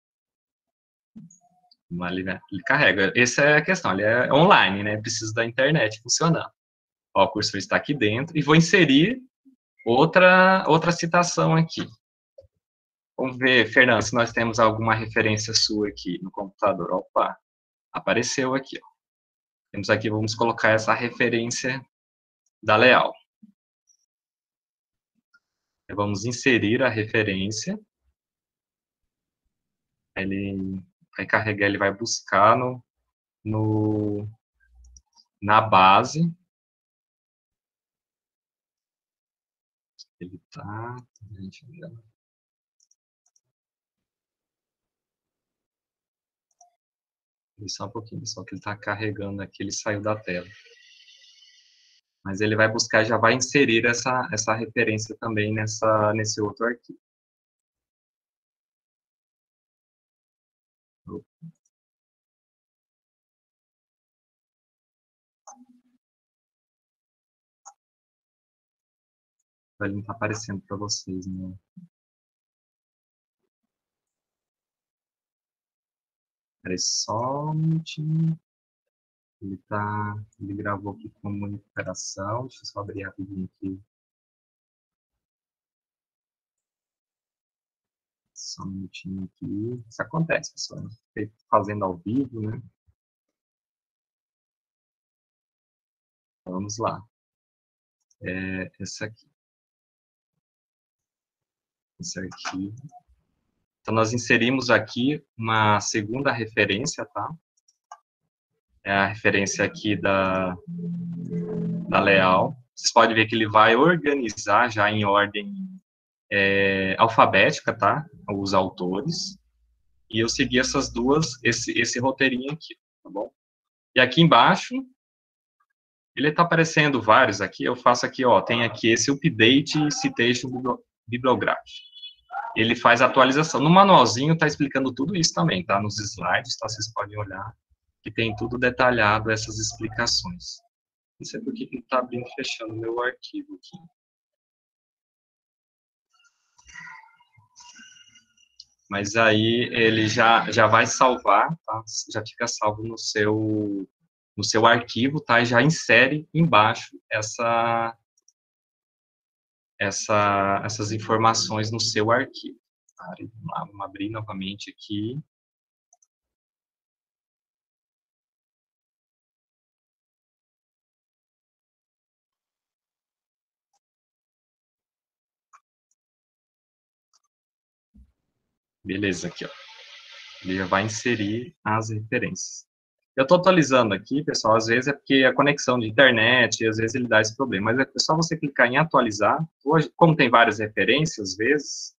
ele carrega, essa é a questão, ele é online, né, precisa da internet funcionando. Ó, o cursor está aqui dentro, e vou inserir outra citação aqui. Vamos ver, Fernando, se nós temos alguma referência sua aqui no computador. Opa, apareceu aqui. Ó. Temos aqui, vamos colocar essa referência da Leal. Vamos inserir a referência. Ele vai carregar, ele vai buscar na base. Ele tá... Só um pouquinho, só que ele está carregando aqui, ele saiu da tela. Mas ele vai buscar, já vai inserir essa referência também nesse outro arquivo. Ele não está aparecendo para vocês, né? Espera só um minutinho. Ele gravou aqui como recuperação. Deixa eu só abrir rapidinho aqui. Só um minutinho aqui. Isso acontece, pessoal. Fazendo ao vivo, né? Vamos lá. Esse aqui. Esse arquivo. Então, nós inserimos aqui uma segunda referência, tá? É a referência aqui da Leal. Vocês podem ver que ele vai organizar já em ordem alfabética, tá? Os autores. E eu segui essas duas, esse roteirinho aqui, tá bom? E aqui embaixo, ele tá aparecendo vários aqui, eu faço aqui, ó, tem aqui esse Update Citation Bibliography. Ele faz a atualização. No manualzinho tá explicando tudo isso também, tá? Nos slides, tá? Vocês podem olhar, que tem tudo detalhado, essas explicações. Não sei por que ele tá abrindo e fechando o meu arquivo aqui. Mas aí ele já vai salvar, tá? Já fica salvo no seu arquivo, tá? E já insere embaixo essas informações no seu arquivo. Tá? Vamos abrir novamente aqui. Beleza, aqui, ó. Ele já vai inserir as referências. Eu estou atualizando aqui, pessoal, às vezes é porque a conexão de internet, às vezes ele dá esse problema, mas é só você clicar em atualizar. Hoje, como tem várias referências, às vezes,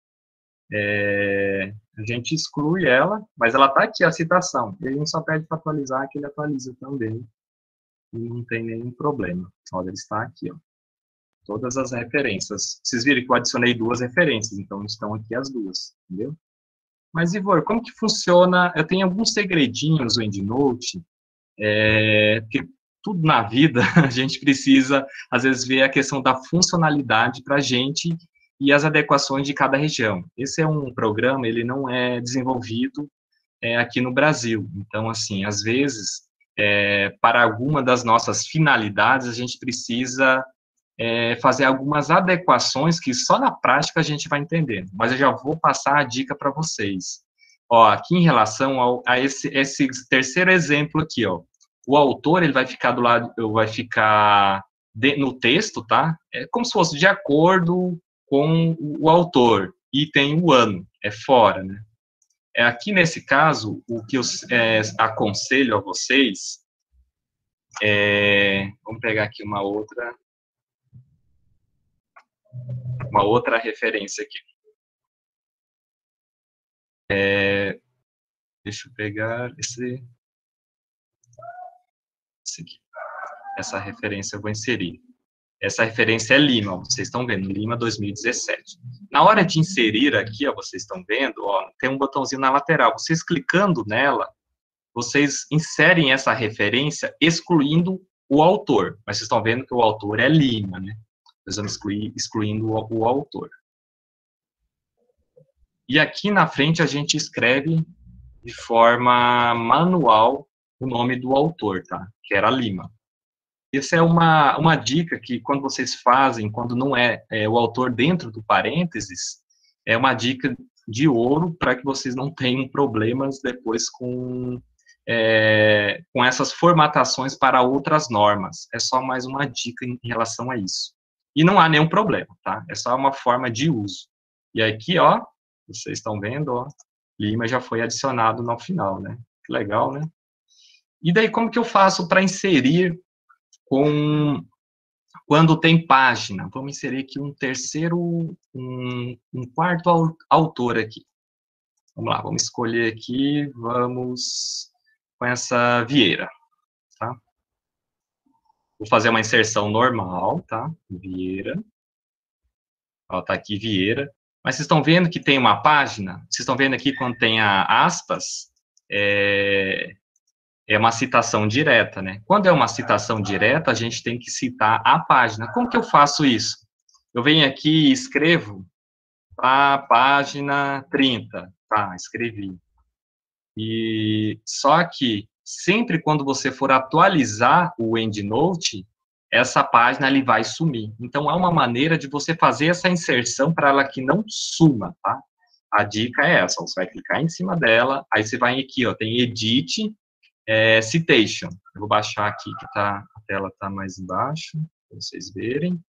a gente exclui ela, mas ela está aqui, a citação, e a gente só pede para atualizar, que ele atualiza também, e não tem nenhum problema. Olha, ele está aqui, ó. Todas as referências. Vocês viram que eu adicionei duas referências, então estão aqui as duas, entendeu? Mas, Ivor, como que funciona? Eu tenho alguns segredinhos no EndNote, porque tudo na vida a gente precisa, às vezes, ver a questão da funcionalidade para a gente e as adequações de cada região. Esse é um programa, ele não é desenvolvido aqui no Brasil. Então, assim, às vezes, para alguma das nossas finalidades, a gente precisa fazer algumas adequações que só na prática a gente vai entender. Mas eu já vou passar a dica para vocês. Ó, aqui em relação a esse terceiro exemplo aqui, ó, o autor ele vai ficar do lado, vai ficar no texto, tá? É como se fosse de acordo com o autor e tem o ano, é fora, né? Aqui nesse caso, o que eu aconselho a vocês vamos pegar aqui uma outra referência aqui. Deixa eu pegar esse aqui. Essa referência eu vou inserir. Essa referência é Lima, ó, vocês estão vendo, Lima 2017. Na hora de inserir aqui, ó, vocês estão vendo, ó, tem um botãozinho na lateral. Vocês clicando nela, vocês inserem essa referência excluindo o autor. Mas vocês estão vendo que o autor é Lima, né? Nós vamos excluindo o autor. E aqui na frente a gente escreve de forma manual o nome do autor, tá? Que era Lima. Essa é uma dica que quando vocês fazem, quando não é o autor dentro do parênteses, é uma dica de ouro para que vocês não tenham problemas depois com essas formatações para outras normas. É só mais uma dica em relação a isso. E não há nenhum problema, tá? É só uma forma de uso. E aqui, ó, vocês estão vendo, ó, Lima já foi adicionado no final, né? Que legal, né? E daí, como que eu faço para inserir quando tem página? Vamos inserir aqui um quarto autor aqui. Vamos lá, vamos escolher aqui, vamos vieira, tá? Vou fazer uma inserção normal, tá? Vieira. Ó, tá aqui Vieira. Mas vocês estão vendo que tem uma página? Vocês estão vendo aqui quando tem aspas? É uma citação direta, né? Quando é uma citação direta, a gente tem que citar a página. Como que eu faço isso? Eu venho aqui e escrevo a página 30. Tá, escrevi. E só que sempre quando você for atualizar o EndNote, essa página ali vai sumir. Então, é uma maneira de você fazer essa inserção para ela que não suma, tá? A dica é essa, você vai clicar em cima dela, aí você vai aqui, ó, tem Edit, Citation. Eu vou baixar aqui, que a tela está mais embaixo, para vocês verem.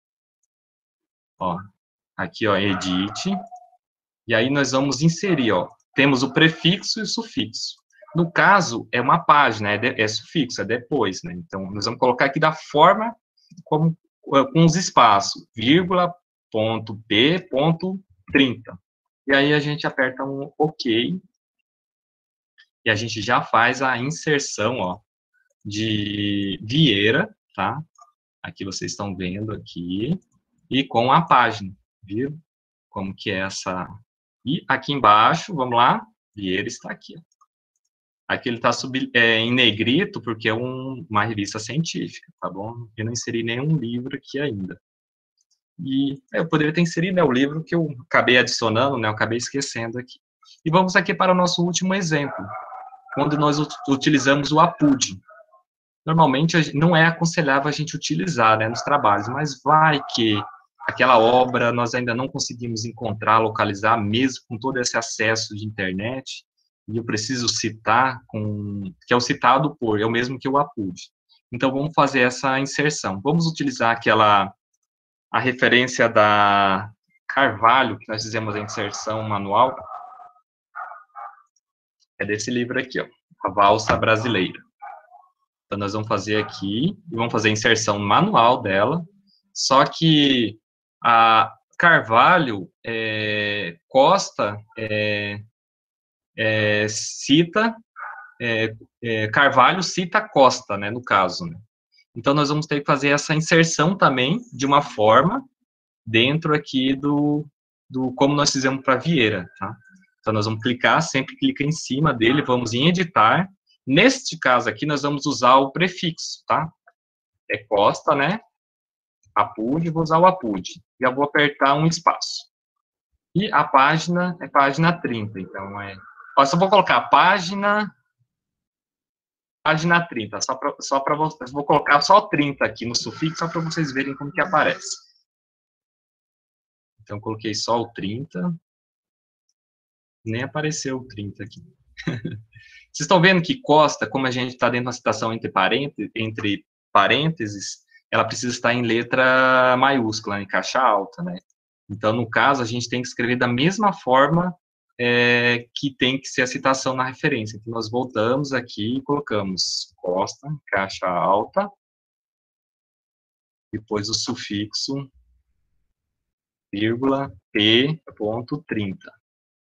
Ó, aqui, ó, Edit, e aí nós vamos inserir, ó, temos o prefixo e o sufixo. No caso, é uma página, é sufixo, é depois, né? Então, nós vamos colocar aqui da forma com os espaços, vírgula, ponto, p, ponto, 30. E aí a gente aperta um OK, e a gente já faz a inserção, ó, de Vieira, tá? Aqui vocês estão vendo aqui, e com a página, viu? Como que é essa... E aqui embaixo, vamos lá, Vieira está aqui, ó. Aqui ele está em negrito, porque é uma revista científica, tá bom? Eu não inseri nenhum livro aqui ainda. E eu poderia ter inserido, né, o livro que eu acabei adicionando, né, eu acabei esquecendo aqui. E vamos aqui para o nosso último exemplo, quando nós utilizamos o APUD. Normalmente não é aconselhável a gente utilizar, né, nos trabalhos, mas vai que aquela obra nós ainda não conseguimos encontrar, localizar, mesmo com todo esse acesso de internet, e eu preciso citar, que é o citado por, é o mesmo que o APUD. Então, vamos fazer essa inserção. Vamos utilizar a referência da Carvalho, que nós fizemos a inserção manual, é desse livro aqui, ó, A Valsa Brasileira. Então, nós vamos fazer aqui, e vamos fazer a inserção manual dela, só que a Carvalho, Costa, cita, Carvalho cita Costa, né, no caso, né? Então, nós vamos ter que fazer essa inserção também, de uma forma, dentro aqui do como nós fizemos para Vieira, tá? Então, nós vamos clicar, sempre clica em cima dele, vamos em editar. Neste caso aqui, nós vamos usar o prefixo, tá? É Costa, né? APUD, vou usar o APUD. E eu vou apertar um espaço. E a página é página 30, então Ó, só vou colocar página 30, só para vocês. Vou colocar só 30 aqui no sufixo, só para vocês verem como que aparece. Então, coloquei só o 30. Nem apareceu o 30 aqui. Vocês estão vendo que Costa, como a gente está dentro de uma citação entre parênteses, ela precisa estar em letra maiúscula, em caixa alta, né? Então, no caso, a gente tem que escrever da mesma forma que tem que ser a citação na referência. Então, nós voltamos aqui e colocamos Costa, caixa alta, depois o sufixo, vírgula, p, ponto, 30.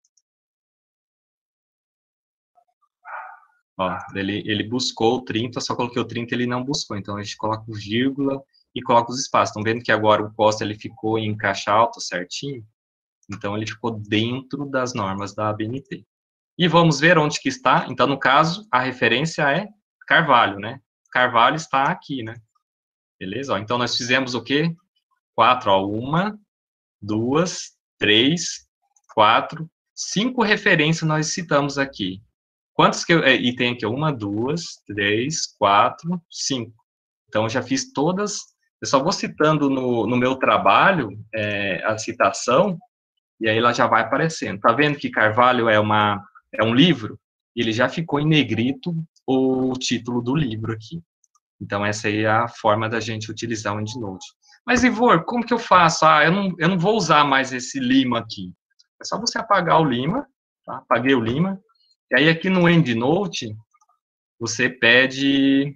Ó, ele buscou o 30, só coloquei o 30, ele não buscou. Então, a gente coloca o vírgula e coloca os espaços. Estão vendo que agora o Costa ele ficou em caixa alta certinho? Então, ele ficou dentro das normas da ABNT. E vamos ver onde que está. Então, no caso, a referência é Carvalho, né? Carvalho está aqui, né? Beleza? Ó, então, nós fizemos o quê? 4, ó. 1, 2, 3, 4, 5 referências nós citamos aqui. Quantas que e tem aqui? 1, 2, 3, 4, 5. Então, eu já fiz todas. Eu só vou citando no meu trabalho a citação, e aí ela já vai aparecendo. Tá vendo que Carvalho é um livro? Ele já ficou em negrito o título do livro aqui. Então, essa aí é a forma da gente utilizar o EndNote. Mas, Ivor, como que eu faço? Eu não vou usar mais esse lima aqui. É só você apagar o lima, tá? Apaguei o lima. E aí, aqui no EndNote, você pede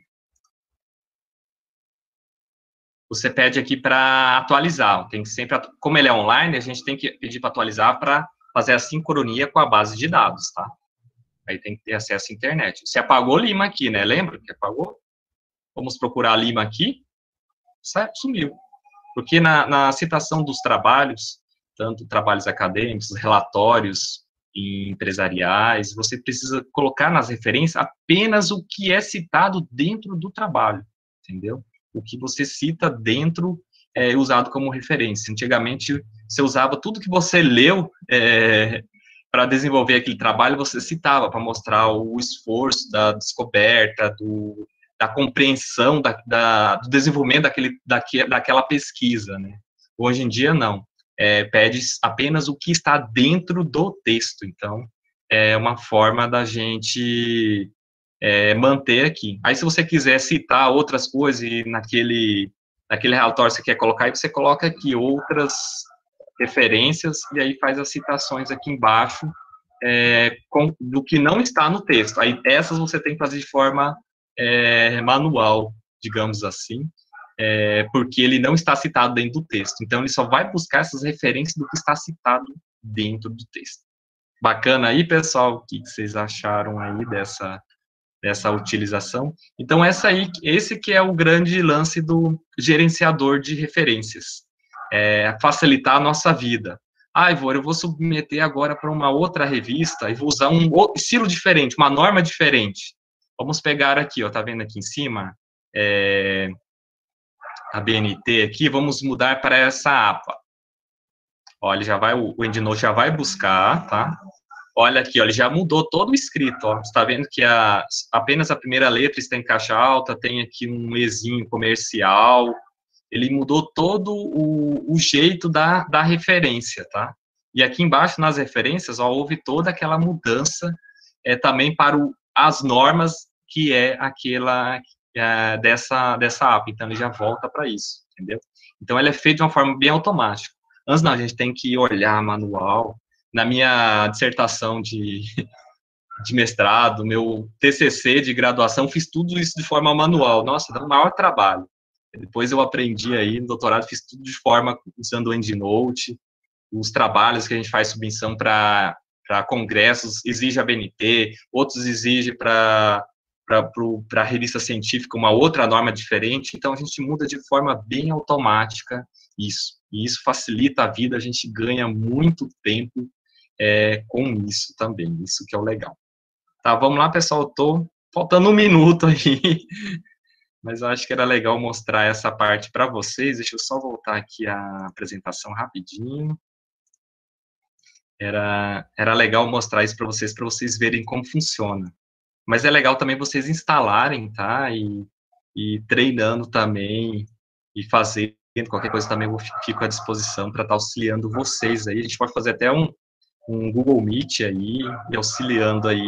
aqui para atualizar. Tem que sempre, como ele é online, a gente tem que pedir para atualizar para fazer a sincronia com a base de dados, tá? Aí tem que ter acesso à internet. Você apagou Lima aqui, né? Lembra que apagou? Vamos procurar Lima aqui. Sumiu. Porque na citação dos trabalhos, tanto trabalhos acadêmicos, relatórios empresariais, você precisa colocar nas referências apenas o que é citado dentro do trabalho, entendeu? O que você cita dentro é usado como referência. Antigamente, você usava tudo que você leu para desenvolver aquele trabalho, você citava para mostrar o esforço da descoberta, da compreensão, do desenvolvimento daquela pesquisa, né? Hoje em dia, não. Pede apenas o que está dentro do texto. Então, é uma forma da gente manter aqui. Aí, se você quiser citar outras coisas e naquele relatório você quer colocar, aí você coloca aqui outras referências e aí faz as citações aqui embaixo do que não está no texto. Aí, essas você tem que fazer de forma manual, digamos assim, porque ele não está citado dentro do texto. Então, ele só vai buscar essas referências do que está citado dentro do texto. Bacana aí, pessoal? O que vocês acharam aí dessa utilização? Então, esse que é o grande lance do gerenciador de referências. Facilitar a nossa vida. Ivor, eu vou submeter agora para uma outra revista e vou usar um estilo diferente, uma norma diferente. Vamos pegar aqui, ó, tá vendo aqui em cima? A BNT aqui, vamos mudar para essa APA. Olha, o EndNote já vai buscar, tá? Olha aqui, ó, ele já mudou todo o escrito, ó. Você está vendo que apenas a primeira letra está em caixa alta, tem aqui um Ezinho comercial, ele mudou todo o jeito da referência, tá? E aqui embaixo, nas referências, ó, houve toda aquela mudança também para as normas que é aquela dessa APA. Então, ele já volta para isso, entendeu? Então, ele é feito de uma forma bem automática. Antes, não, a gente tem que olhar manual. Na minha dissertação de mestrado, meu TCC de graduação, fiz tudo isso de forma manual. Nossa, dá um maior trabalho. Depois eu aprendi aí, no doutorado, fiz tudo de forma usando o EndNote. Os trabalhos que a gente faz submissão para congressos, exige a BNT, outros exigem para a revista científica uma outra norma diferente, então a gente muda de forma bem automática isso, e isso facilita a vida, a gente ganha muito tempo com isso também, isso que é o legal. Tá, vamos lá, pessoal, tô faltando um minuto aí, mas eu acho que era legal mostrar essa parte para vocês, deixa eu só voltar aqui a apresentação rapidinho. Era legal mostrar isso para vocês verem como funciona. Mas é legal também vocês instalarem, tá? E treinando também, e fazendo qualquer coisa também, eu fico à disposição para estar auxiliando vocês aí. A gente pode fazer até um Google Meet aí, e auxiliando aí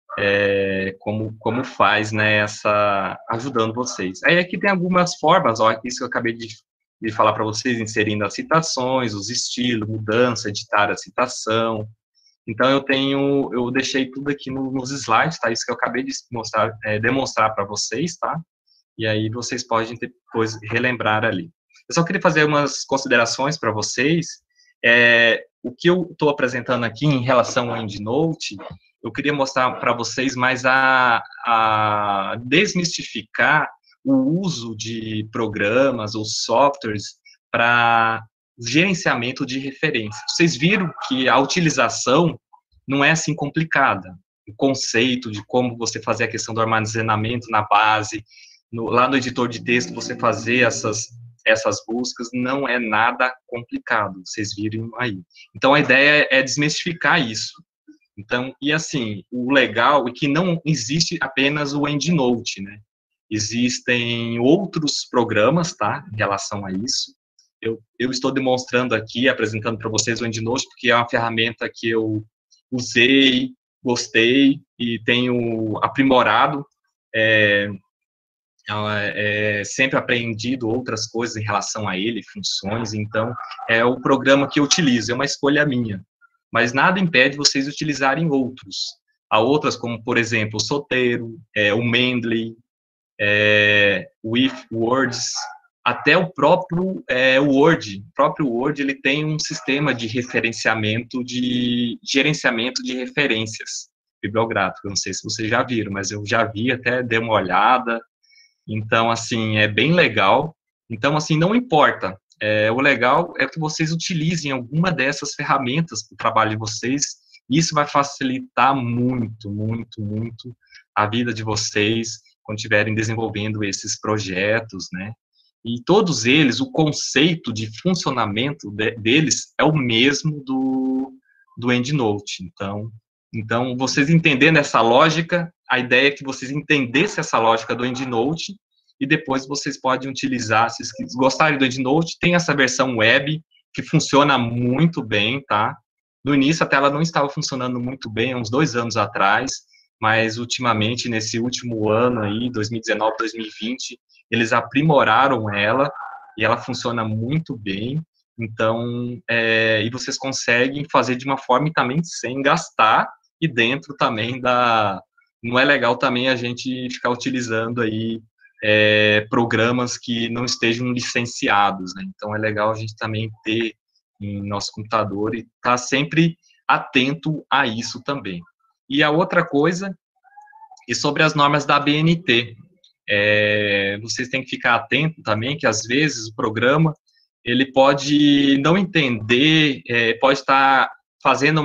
como faz, né, ajudando vocês. Aí aqui tem algumas formas, ó, isso que eu acabei de falar para vocês, inserindo as citações, os estilos, mudança, editar a citação. Então, eu deixei tudo aqui nos slides, tá? Isso que eu acabei de demonstrar para vocês, tá? E aí vocês podem depois relembrar ali. Eu só queria fazer umas considerações para vocês. O que eu estou apresentando aqui em relação ao EndNote, eu queria mostrar para vocês mais a desmistificar o uso de programas ou softwares para gerenciamento de referências. Vocês viram que a utilização não é assim complicada. O conceito de como você fazer a questão do armazenamento na base, lá no editor de texto você fazer essas buscas, não é nada complicado, vocês viram aí. Então, a ideia é desmistificar isso. Então, e assim, o legal é que não existe apenas o EndNote, né? Existem outros programas, tá, em relação a isso. Eu estou demonstrando aqui, apresentando para vocês o EndNote, porque é uma ferramenta que eu usei, gostei e tenho aprimorado, sempre aprendido outras coisas em relação a ele, funções, então é o programa que eu utilizo, é uma escolha minha. Mas nada impede vocês utilizarem outros. Há outras, como, por exemplo, o Sotero, o Mendeley, o IfWords, até o próprio Word. O próprio Word, ele tem um sistema de referenciamento, de gerenciamento de referências. bibliográfico. Eu não sei se vocês já viram, mas eu já vi, até dei uma olhada. Então, assim, é bem legal. Então, assim, não importa. O legal é que vocês utilizem alguma dessas ferramentas para o trabalho de vocês. Isso vai facilitar muito, muito, muito a vida de vocês quando estiverem desenvolvendo esses projetos, né? E todos eles, o conceito de funcionamento deles é o mesmo do EndNote. Então, vocês entendendo essa lógica, a ideia é que vocês entendessem essa lógica do EndNote e depois vocês podem utilizar, se vocês gostarem do EndNote, tem essa versão web que funciona muito bem, tá? No início, a tela não estava funcionando muito bem, uns 2 anos atrás, mas ultimamente, nesse último ano aí, 2019, 2020, eles aprimoraram ela, e ela funciona muito bem, então, e vocês conseguem fazer de uma forma também sem gastar, e dentro também não é legal também a gente ficar utilizando aí programas que não estejam licenciados, né? Então, é legal a gente também ter em nosso computador e estar sempre atento a isso também. E a outra coisa, e sobre as normas da ABNT, vocês têm que ficar atento também, que às vezes o programa, ele pode não entender, pode estar fazendo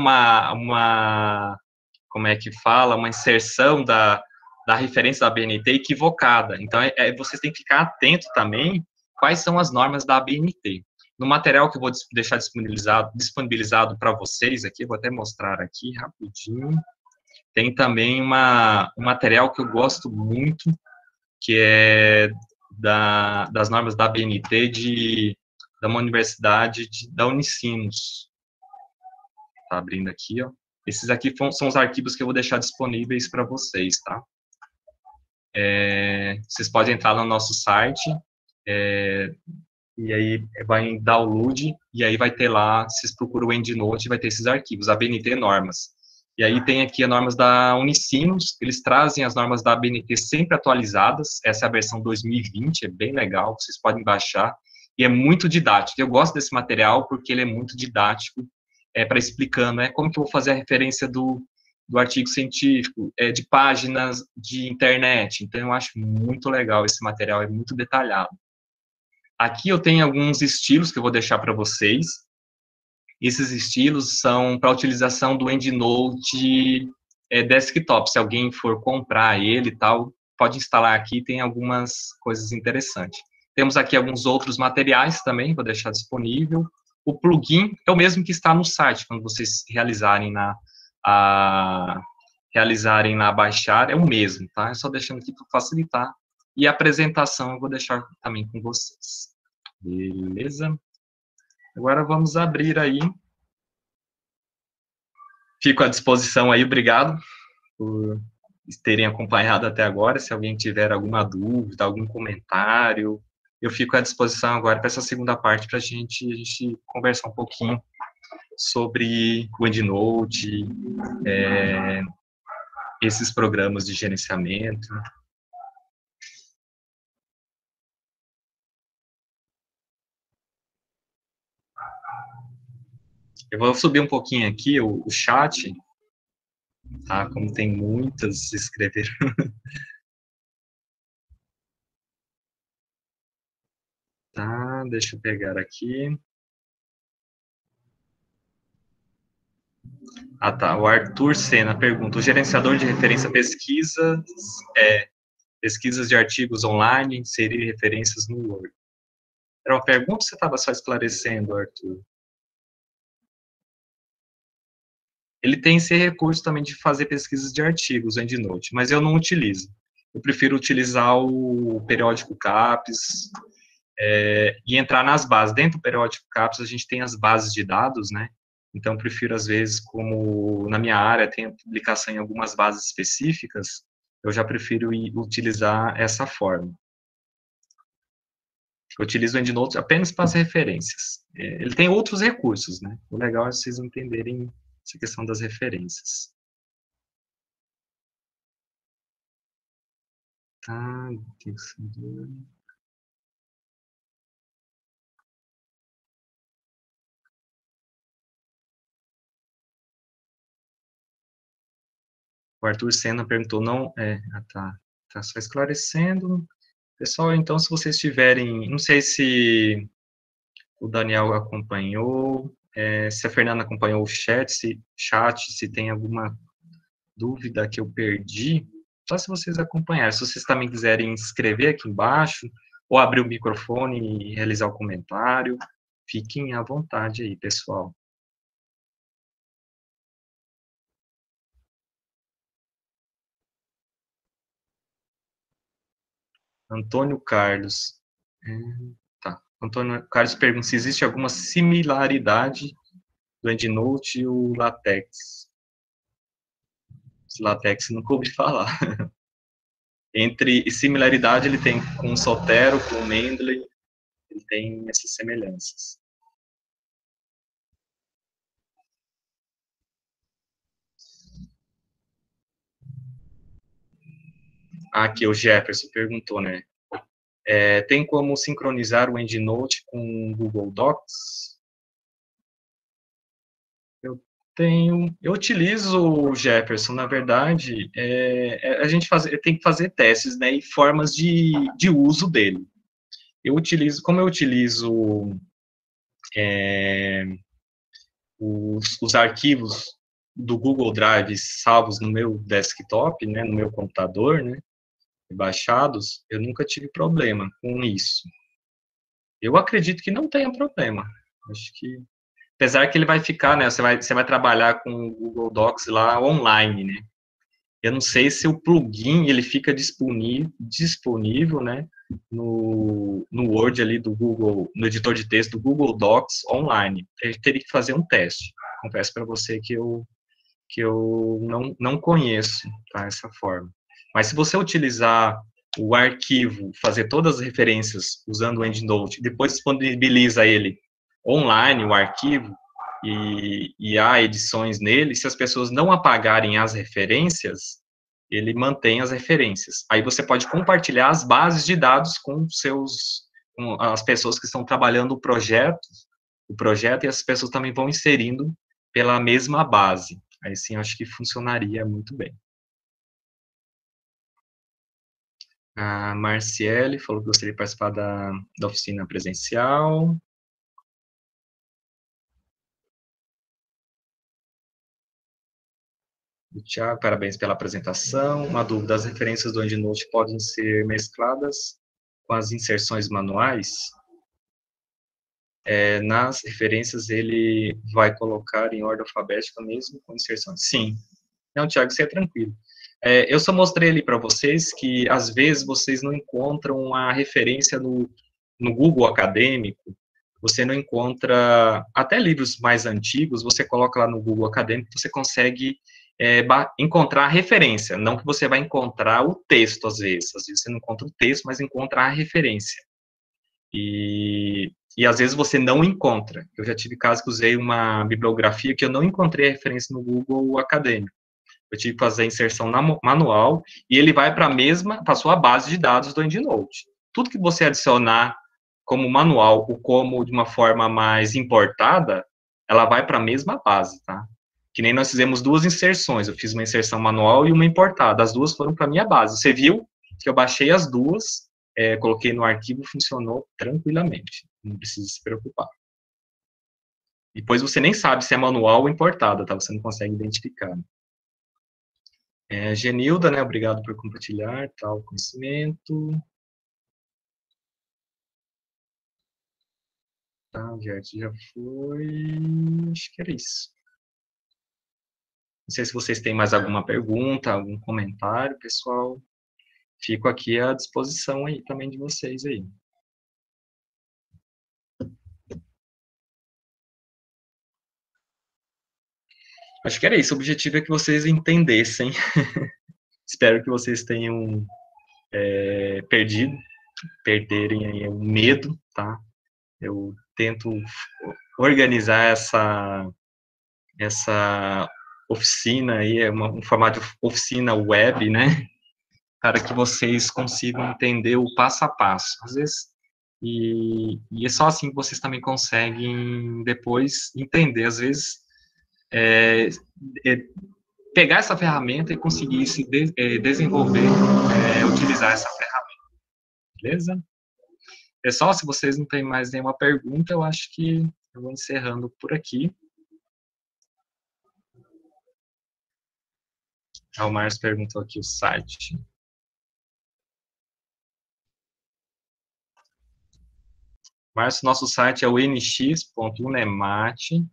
como é que fala, uma inserção da referência da ABNT equivocada. Então, vocês têm que ficar atento também quais são as normas da ABNT. No material que eu vou deixar disponibilizado para vocês aqui, vou até mostrar aqui rapidinho, tem também um material que eu gosto muito, que é das normas da ABNT da uma universidade da Unicinos. Tá abrindo aqui, ó. Esses aqui são os arquivos que eu vou deixar disponíveis para vocês, tá? Vocês podem entrar no nosso site, e aí vai em download, e aí vai ter lá, vocês procuram o EndNote, vai ter esses arquivos, ABNT normas. E aí tem aqui as normas da Unicinos, eles trazem as normas da ABNT sempre atualizadas, essa é a versão 2020, é bem legal, vocês podem baixar, e é muito didático. Eu gosto desse material porque ele é muito didático, para explicando, como que eu vou fazer a referência do artigo científico, de páginas de internet. Então, eu acho muito legal esse material, é muito detalhado. Aqui eu tenho alguns estilos que eu vou deixar para vocês. Esses estilos são para utilização do EndNote desktop. Se alguém for comprar ele e tal, pode instalar aqui, tem algumas coisas interessantes. Temos aqui alguns outros materiais também, vou deixar disponível. O plugin é o mesmo que está no site, quando vocês realizarem lá baixar, é o mesmo, tá? É só deixando aqui para facilitar. E a apresentação eu vou deixar também com vocês. Beleza? Agora vamos abrir aí. Fico à disposição aí, obrigado por terem acompanhado até agora. Se alguém tiver alguma dúvida, algum comentário, eu fico à disposição agora para essa segunda parte, para a gente conversar um pouquinho sobre o EndNote, esses programas de gerenciamento. Eu vou subir um pouquinho aqui o chat, tá? Como tem muitas se inscreveram. Tá, deixa eu pegar aqui. Ah, tá. O Arthur Sena pergunta: o gerenciador de referência pesquisas de artigos online, inserir referências no Word? Era uma pergunta ou você estava só esclarecendo, Arthur? Ele tem esse recurso também de fazer pesquisas de artigos, o EndNote, mas eu não utilizo. Eu prefiro utilizar o periódico CAPES e entrar nas bases. Dentro do periódico CAPES, a gente tem as bases de dados, né? Então, eu prefiro, às vezes, como na minha área tem a publicação em algumas bases específicas, eu já prefiro utilizar essa forma. Eu utilizo o EndNote apenas para as referências. Ele tem outros recursos, né? O legal é vocês entenderem essa questão das referências. Tá, tem que ser... O Arthur Senna perguntou, não, tá só esclarecendo. Pessoal, então, se vocês tiverem, não sei se o Daniel acompanhou, se a Fernanda acompanhou o se tem alguma dúvida que eu perdi, só se vocês acompanharem. Se vocês também quiserem escrever aqui embaixo, ou abrir o microfone e realizar o comentário, fiquem à vontade aí, pessoal. Antônio Carlos. Tá. Antônio Carlos pergunta se existe alguma similaridade do EndNote e o LaTeX. LaTeX nunca ouvi falar. Entre similaridade, ele tem com o Sotero, com o Mendeley, ele tem essas semelhanças. Aqui o Jefferson perguntou, né? Tem como sincronizar o EndNote com o Google Docs? Eu utilizo o Jefferson, na verdade, a gente tem que fazer testes, né, e formas de uso dele. Como eu utilizo os arquivos do Google Drive salvos no meu desktop, né, no meu computador, né, baixados, eu nunca tive problema com isso. Eu acredito que não tenha problema. Acho que, apesar que ele vai ficar, né, você vai trabalhar com o Google Docs lá online, né. Eu não sei se o plugin, ele fica disponível, né, no Word ali do Google, no editor de texto do Google Docs online. Eu teria que fazer um teste. Confesso para você que eu não conheço, tá, essa forma. Mas se você utilizar o arquivo, fazer todas as referências usando o EndNote, depois disponibiliza ele online, o arquivo, e há edições nele, se as pessoas não apagarem as referências, ele mantém as referências. Aí você pode compartilhar as bases de dados com as pessoas que estão trabalhando o projeto, e as pessoas também vão inserindo pela mesma base. Aí sim, acho que funcionaria muito bem. A Marciele falou que gostaria de participar da oficina presencial. O Thiago, parabéns pela apresentação. Uma dúvida, as referências do EndNote podem ser mescladas com as inserções manuais? Nas referências, ele vai colocar em ordem alfabética mesmo com inserções? Sim. Não, Thiago, isso é tranquilo. Eu só mostrei ali para vocês que, às vezes, vocês não encontram a referência no Google Acadêmico, você não encontra, até livros mais antigos, você coloca lá no Google Acadêmico, você consegue encontrar a referência, não que você vai encontrar o texto, às vezes você não encontra o texto, mas encontra a referência. E às vezes você não encontra. Eu já tive casos que usei uma bibliografia que eu não encontrei a referência no Google Acadêmico. Eu tive que fazer a inserção manual, e ele vai para a sua base de dados do EndNote. Tudo que você adicionar como manual ou como de uma forma mais importada, ela vai para a mesma base, tá? Que nem nós fizemos duas inserções, eu fiz uma inserção manual e uma importada, as duas foram para a minha base. Você viu que eu baixei as duas, coloquei no arquivo, funcionou tranquilamente, não precisa se preocupar. Depois você nem sabe se é manual ou importada, tá? Você não consegue identificar. Genilda, né, obrigado por compartilhar, tal, conhecimento. Tá, o Gert já foi, acho que era isso. Não sei se vocês têm mais alguma pergunta, algum comentário, pessoal. Fico aqui à disposição aí também de vocês aí. Acho que era isso, o objetivo é que vocês entendessem. Espero que vocês tenham perderem aí o medo, tá? Eu tento organizar essa oficina aí, um formato de oficina web, né? Para que vocês consigam entender o passo a passo. Às vezes, e é só assim que vocês também conseguem depois entender. Às vezes, pegar essa ferramenta e conseguir se desenvolver, utilizar essa ferramenta, beleza? Pessoal, se vocês não têm mais nenhuma pergunta, eu acho que eu vou encerrando por aqui. O Márcio perguntou aqui o site. Márcio, nosso site é o nx.unemat.br.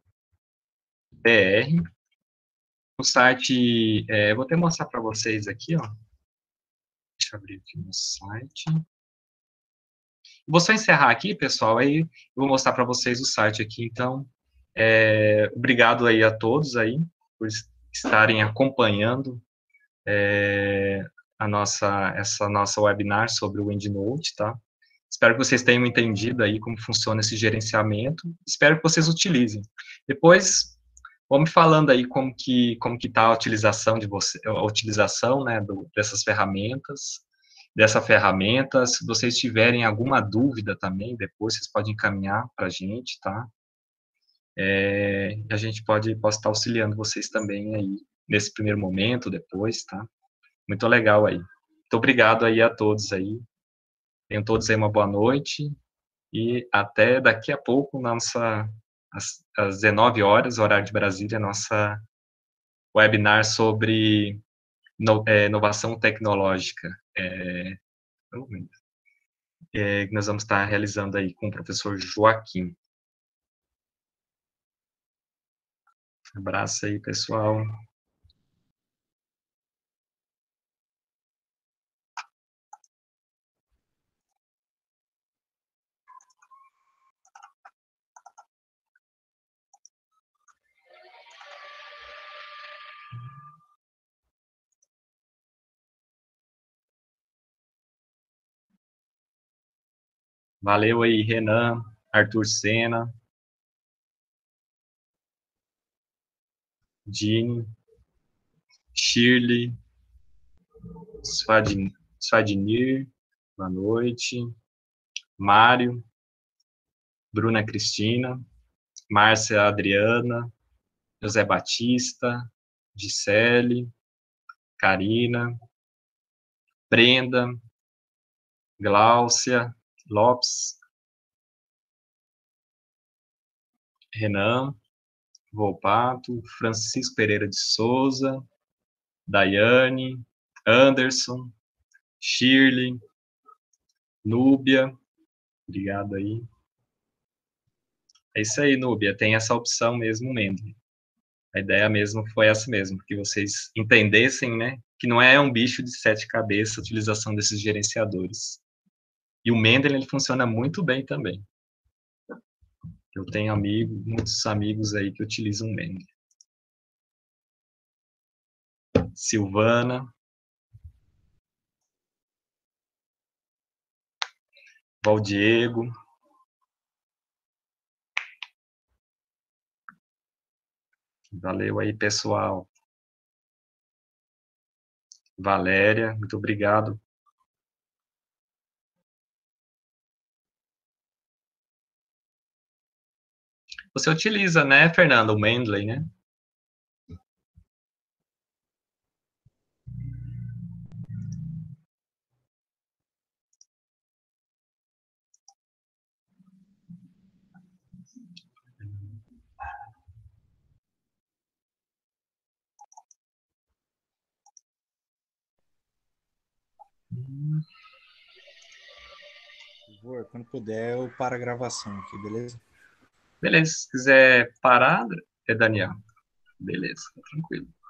O site, eu vou até mostrar para vocês aqui, ó. Deixa eu abrir aqui no site. Vou só encerrar aqui, pessoal, aí eu vou mostrar para vocês o site aqui. Então, obrigado aí a todos aí por estarem acompanhando essa nossa webinar sobre o EndNote, tá? Espero que vocês tenham entendido aí como funciona esse gerenciamento. Espero que vocês utilizem. Depois, vão me falando aí como que tá a utilização né, dessas ferramentas, dessa ferramenta. Se vocês tiverem alguma dúvida também, depois vocês podem encaminhar para a gente, tá? E a gente posso estar auxiliando vocês também aí, nesse primeiro momento, depois, tá? Muito legal aí. Muito obrigado aí a todos aí. Tenham todos aí uma boa noite e até daqui a pouco, às 19 horas, horário de Brasília, nossa webinar sobre inovação tecnológica. Que nós vamos estar realizando aí com o professor Joaquim. Um abraço aí, pessoal. Valeu aí, Renan, Arthur Sena, Dini, Shirley, Svadnir, boa noite, Mário, Bruna Cristina, Márcia Adriana, José Batista, Gisele, Karina, Brenda, Gláucia, Lopes, Renan, Volpato, Francisco Pereira de Souza, Daiane, Anderson, Shirley, Núbia, obrigado aí. É isso aí, Núbia, tem essa opção mesmo, Mendeley. A ideia mesmo foi essa mesmo, que vocês entendessem, né, que não é um bicho de 7 cabeças a utilização desses gerenciadores. E o Mendeley, ele funciona muito bem também. Eu tenho muitos amigos aí que utilizam o Mendeley. Silvana. Valdiego. Valeu aí, pessoal. Valéria, muito obrigado. Você utiliza, né, Fernando, o Mendeley, né? Por favor, quando puder, eu paro a gravação aqui, beleza? Beleza, se quiser parar, Daniel. Beleza, tranquilo.